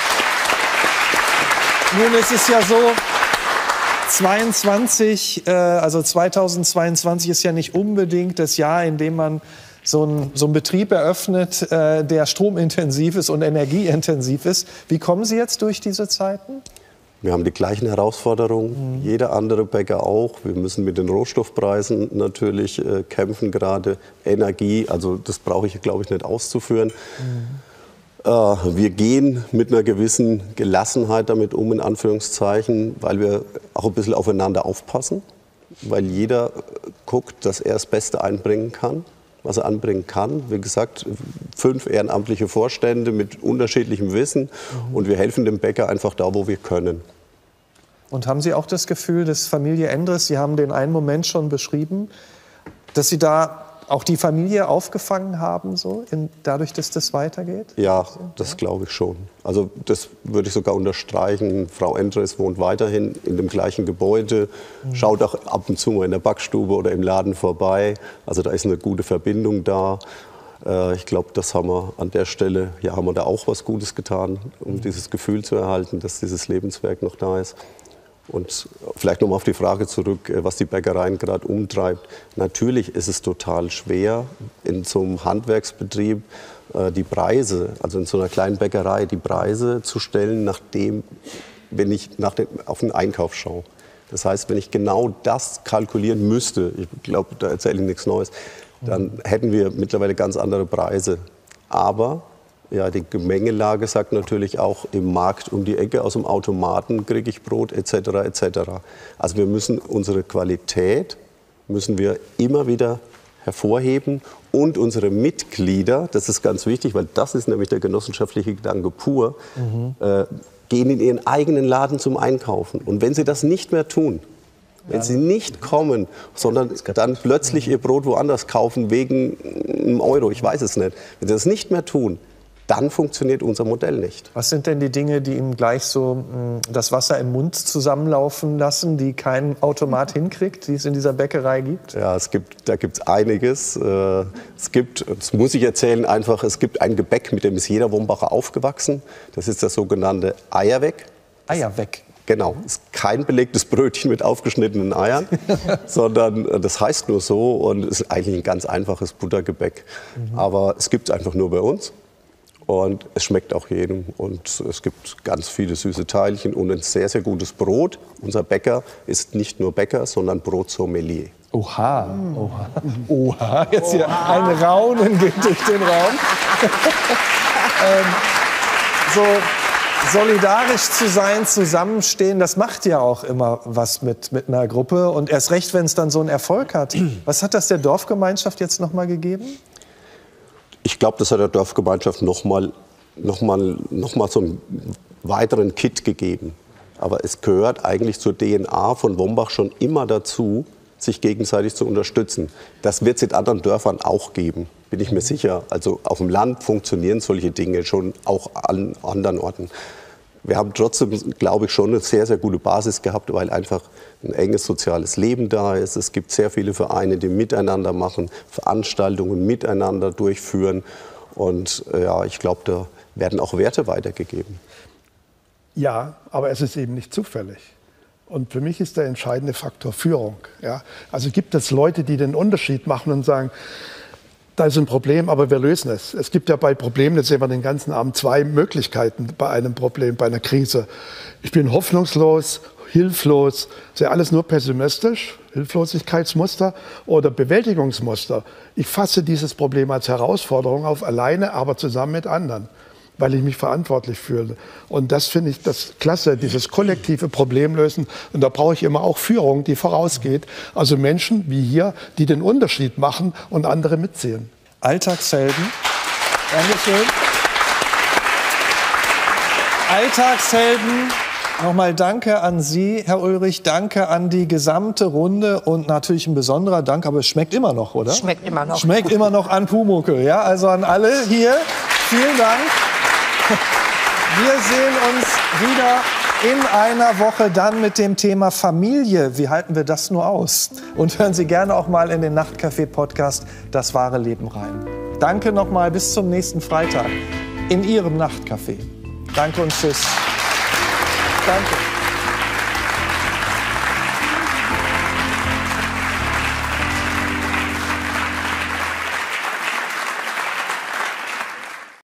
ist es ja so, 2022 ist ja nicht unbedingt das Jahr, in dem man so einen Betrieb eröffnet, der stromintensiv ist und energieintensiv ist. Wie kommen Sie jetzt durch diese Zeiten?
Wir haben die gleichen Herausforderungen, jeder andere Bäcker auch. Wir müssen mit den Rohstoffpreisen natürlich kämpfen, gerade Energie. Also das brauche ich, glaube ich, nicht auszuführen. Wir gehen mit einer gewissen Gelassenheit damit um, in Anführungszeichen, weil wir auch ein bisschen aufeinander aufpassen, weil jeder guckt, dass er das Beste einbringen kann, was er anbringen kann. Wie gesagt, 5 ehrenamtliche Vorstände mit unterschiedlichem Wissen, und wir helfen dem Bäcker einfach da, wo wir können.
Und haben Sie auch das Gefühl, dass Familie Endres, Sie haben den einen Moment schon beschrieben, dass Sie da auch die Familie aufgefangen haben, so, dadurch, dass das weitergeht?
Ja, das glaube ich schon. Also das würde ich sogar unterstreichen. Frau Endres wohnt weiterhin in dem gleichen Gebäude, schaut auch ab und zu mal in der Backstube oder im Laden vorbei. Also da ist eine gute Verbindung da. Ich glaube, das haben wir an der Stelle, ja, haben wir da auch was Gutes getan, um dieses Gefühl zu erhalten, dass dieses Lebenswerk noch da ist. Und vielleicht noch mal auf die Frage zurück, was die Bäckereien gerade umtreibt. Natürlich ist es total schwer, in so einem Handwerksbetrieb die Preise, also in so einer kleinen Bäckerei, die Preise zu stellen, wenn ich auf den Einkauf schaue. Das heißt, wenn ich genau das kalkulieren müsste, ich glaube, da erzähle ich nichts Neues, dann hätten wir mittlerweile ganz andere Preise. Aber ja, die Gemengelage sagt natürlich auch, im Markt um die Ecke aus dem Automaten kriege ich Brot etc. etc. Also wir müssen unsere Qualität immer wieder hervorheben, und unsere Mitglieder, das ist ganz wichtig, weil das ist nämlich der genossenschaftliche Gedanke pur, gehen in ihren eigenen Laden zum Einkaufen. Und wenn sie das nicht mehr tun, wenn sie nicht kommen, sondern dann plötzlich ihr Brot woanders kaufen wegen einem Euro, ich weiß es nicht, wenn sie das nicht mehr tun, dann funktioniert unser Modell nicht.
Was sind denn die Dinge, die Ihnen gleich so das Wasser im Mund zusammenlaufen lassen, die kein Automat hinkriegt, die es in dieser Bäckerei gibt?
Ja, da gibt es einiges. Das muss ich erzählen, einfach, es gibt ein Gebäck, mit dem ist jeder Wombacher aufgewachsen. Das ist das sogenannte Eierweck.
Eierweck?
Genau, es ist kein belegtes Brötchen mit aufgeschnittenen Eiern, sondern das heißt nur so, und es ist eigentlich ein ganz einfaches Buttergebäck. Aber es gibt es einfach nur bei uns. Und es schmeckt auch jedem, und es gibt ganz viele süße Teilchen und ein sehr, sehr gutes Brot. Unser Bäcker ist nicht nur Bäcker, sondern Brotsommelier.
Oha, oha, oha, jetzt hier ein Raunen geht durch den Raum. So solidarisch zu sein, zusammenstehen, das macht ja auch immer was mit einer Gruppe, und erst recht, wenn es dann so einen Erfolg hat. Was hat das der Dorfgemeinschaft jetzt noch mal gegeben?
Ich glaube, das hat der Dorfgemeinschaft noch mal so einen weiteren Kit gegeben. Aber es gehört eigentlich zur DNA von Wombach schon immer dazu, sich gegenseitig zu unterstützen. Das wird es in anderen Dörfern auch geben, bin ich mir sicher. Also auf dem Land funktionieren solche Dinge schon auch an anderen Orten. Wir haben trotzdem, glaube ich, schon eine sehr, sehr gute Basis gehabt, weil einfach ein enges soziales Leben da ist. Es gibt sehr viele Vereine, die miteinander machen, Veranstaltungen miteinander durchführen. Und ja, ich glaube, da werden auch Werte weitergegeben.
Ja, aber es ist eben nicht zufällig. Und für mich ist der entscheidende Faktor Führung. Ja? Also gibt es Leute, die den Unterschied machen und sagen, da ist ein Problem, aber wir lösen es. Es gibt ja bei Problemen, das sehen wir den ganzen Abend, zwei Möglichkeiten bei einem Problem, bei einer Krise. Ich bin hoffnungslos, hilflos, das ist ja alles nur pessimistisch, Hilflosigkeitsmuster oder Bewältigungsmuster. Ich fasse dieses Problem als Herausforderung auf, alleine, aber zusammen mit anderen, weil ich mich verantwortlich fühle. Und das finde ich das Klasse, dieses kollektive Problemlösen. Und da brauche ich immer auch Führung, die vorausgeht. Also Menschen wie hier, die den Unterschied machen und andere mitziehen.
Alltagshelden. Dankeschön. Alltagshelden. Nochmal danke an Sie, Herr Ulrich, danke an die gesamte Runde und natürlich ein besonderer Dank, aber es schmeckt immer noch, oder?
Schmeckt immer noch.
Schmeckt immer noch an Pumuckl, ja? Also an alle hier, vielen Dank. Wir sehen uns wieder in einer Woche dann mit dem Thema Familie. Wie halten wir das nur aus? Und hören Sie gerne auch mal in den Nachtcafé-Podcast Das wahre Leben rein. Danke nochmal, bis zum nächsten Freitag in Ihrem Nachtcafé. Danke und tschüss. Danke.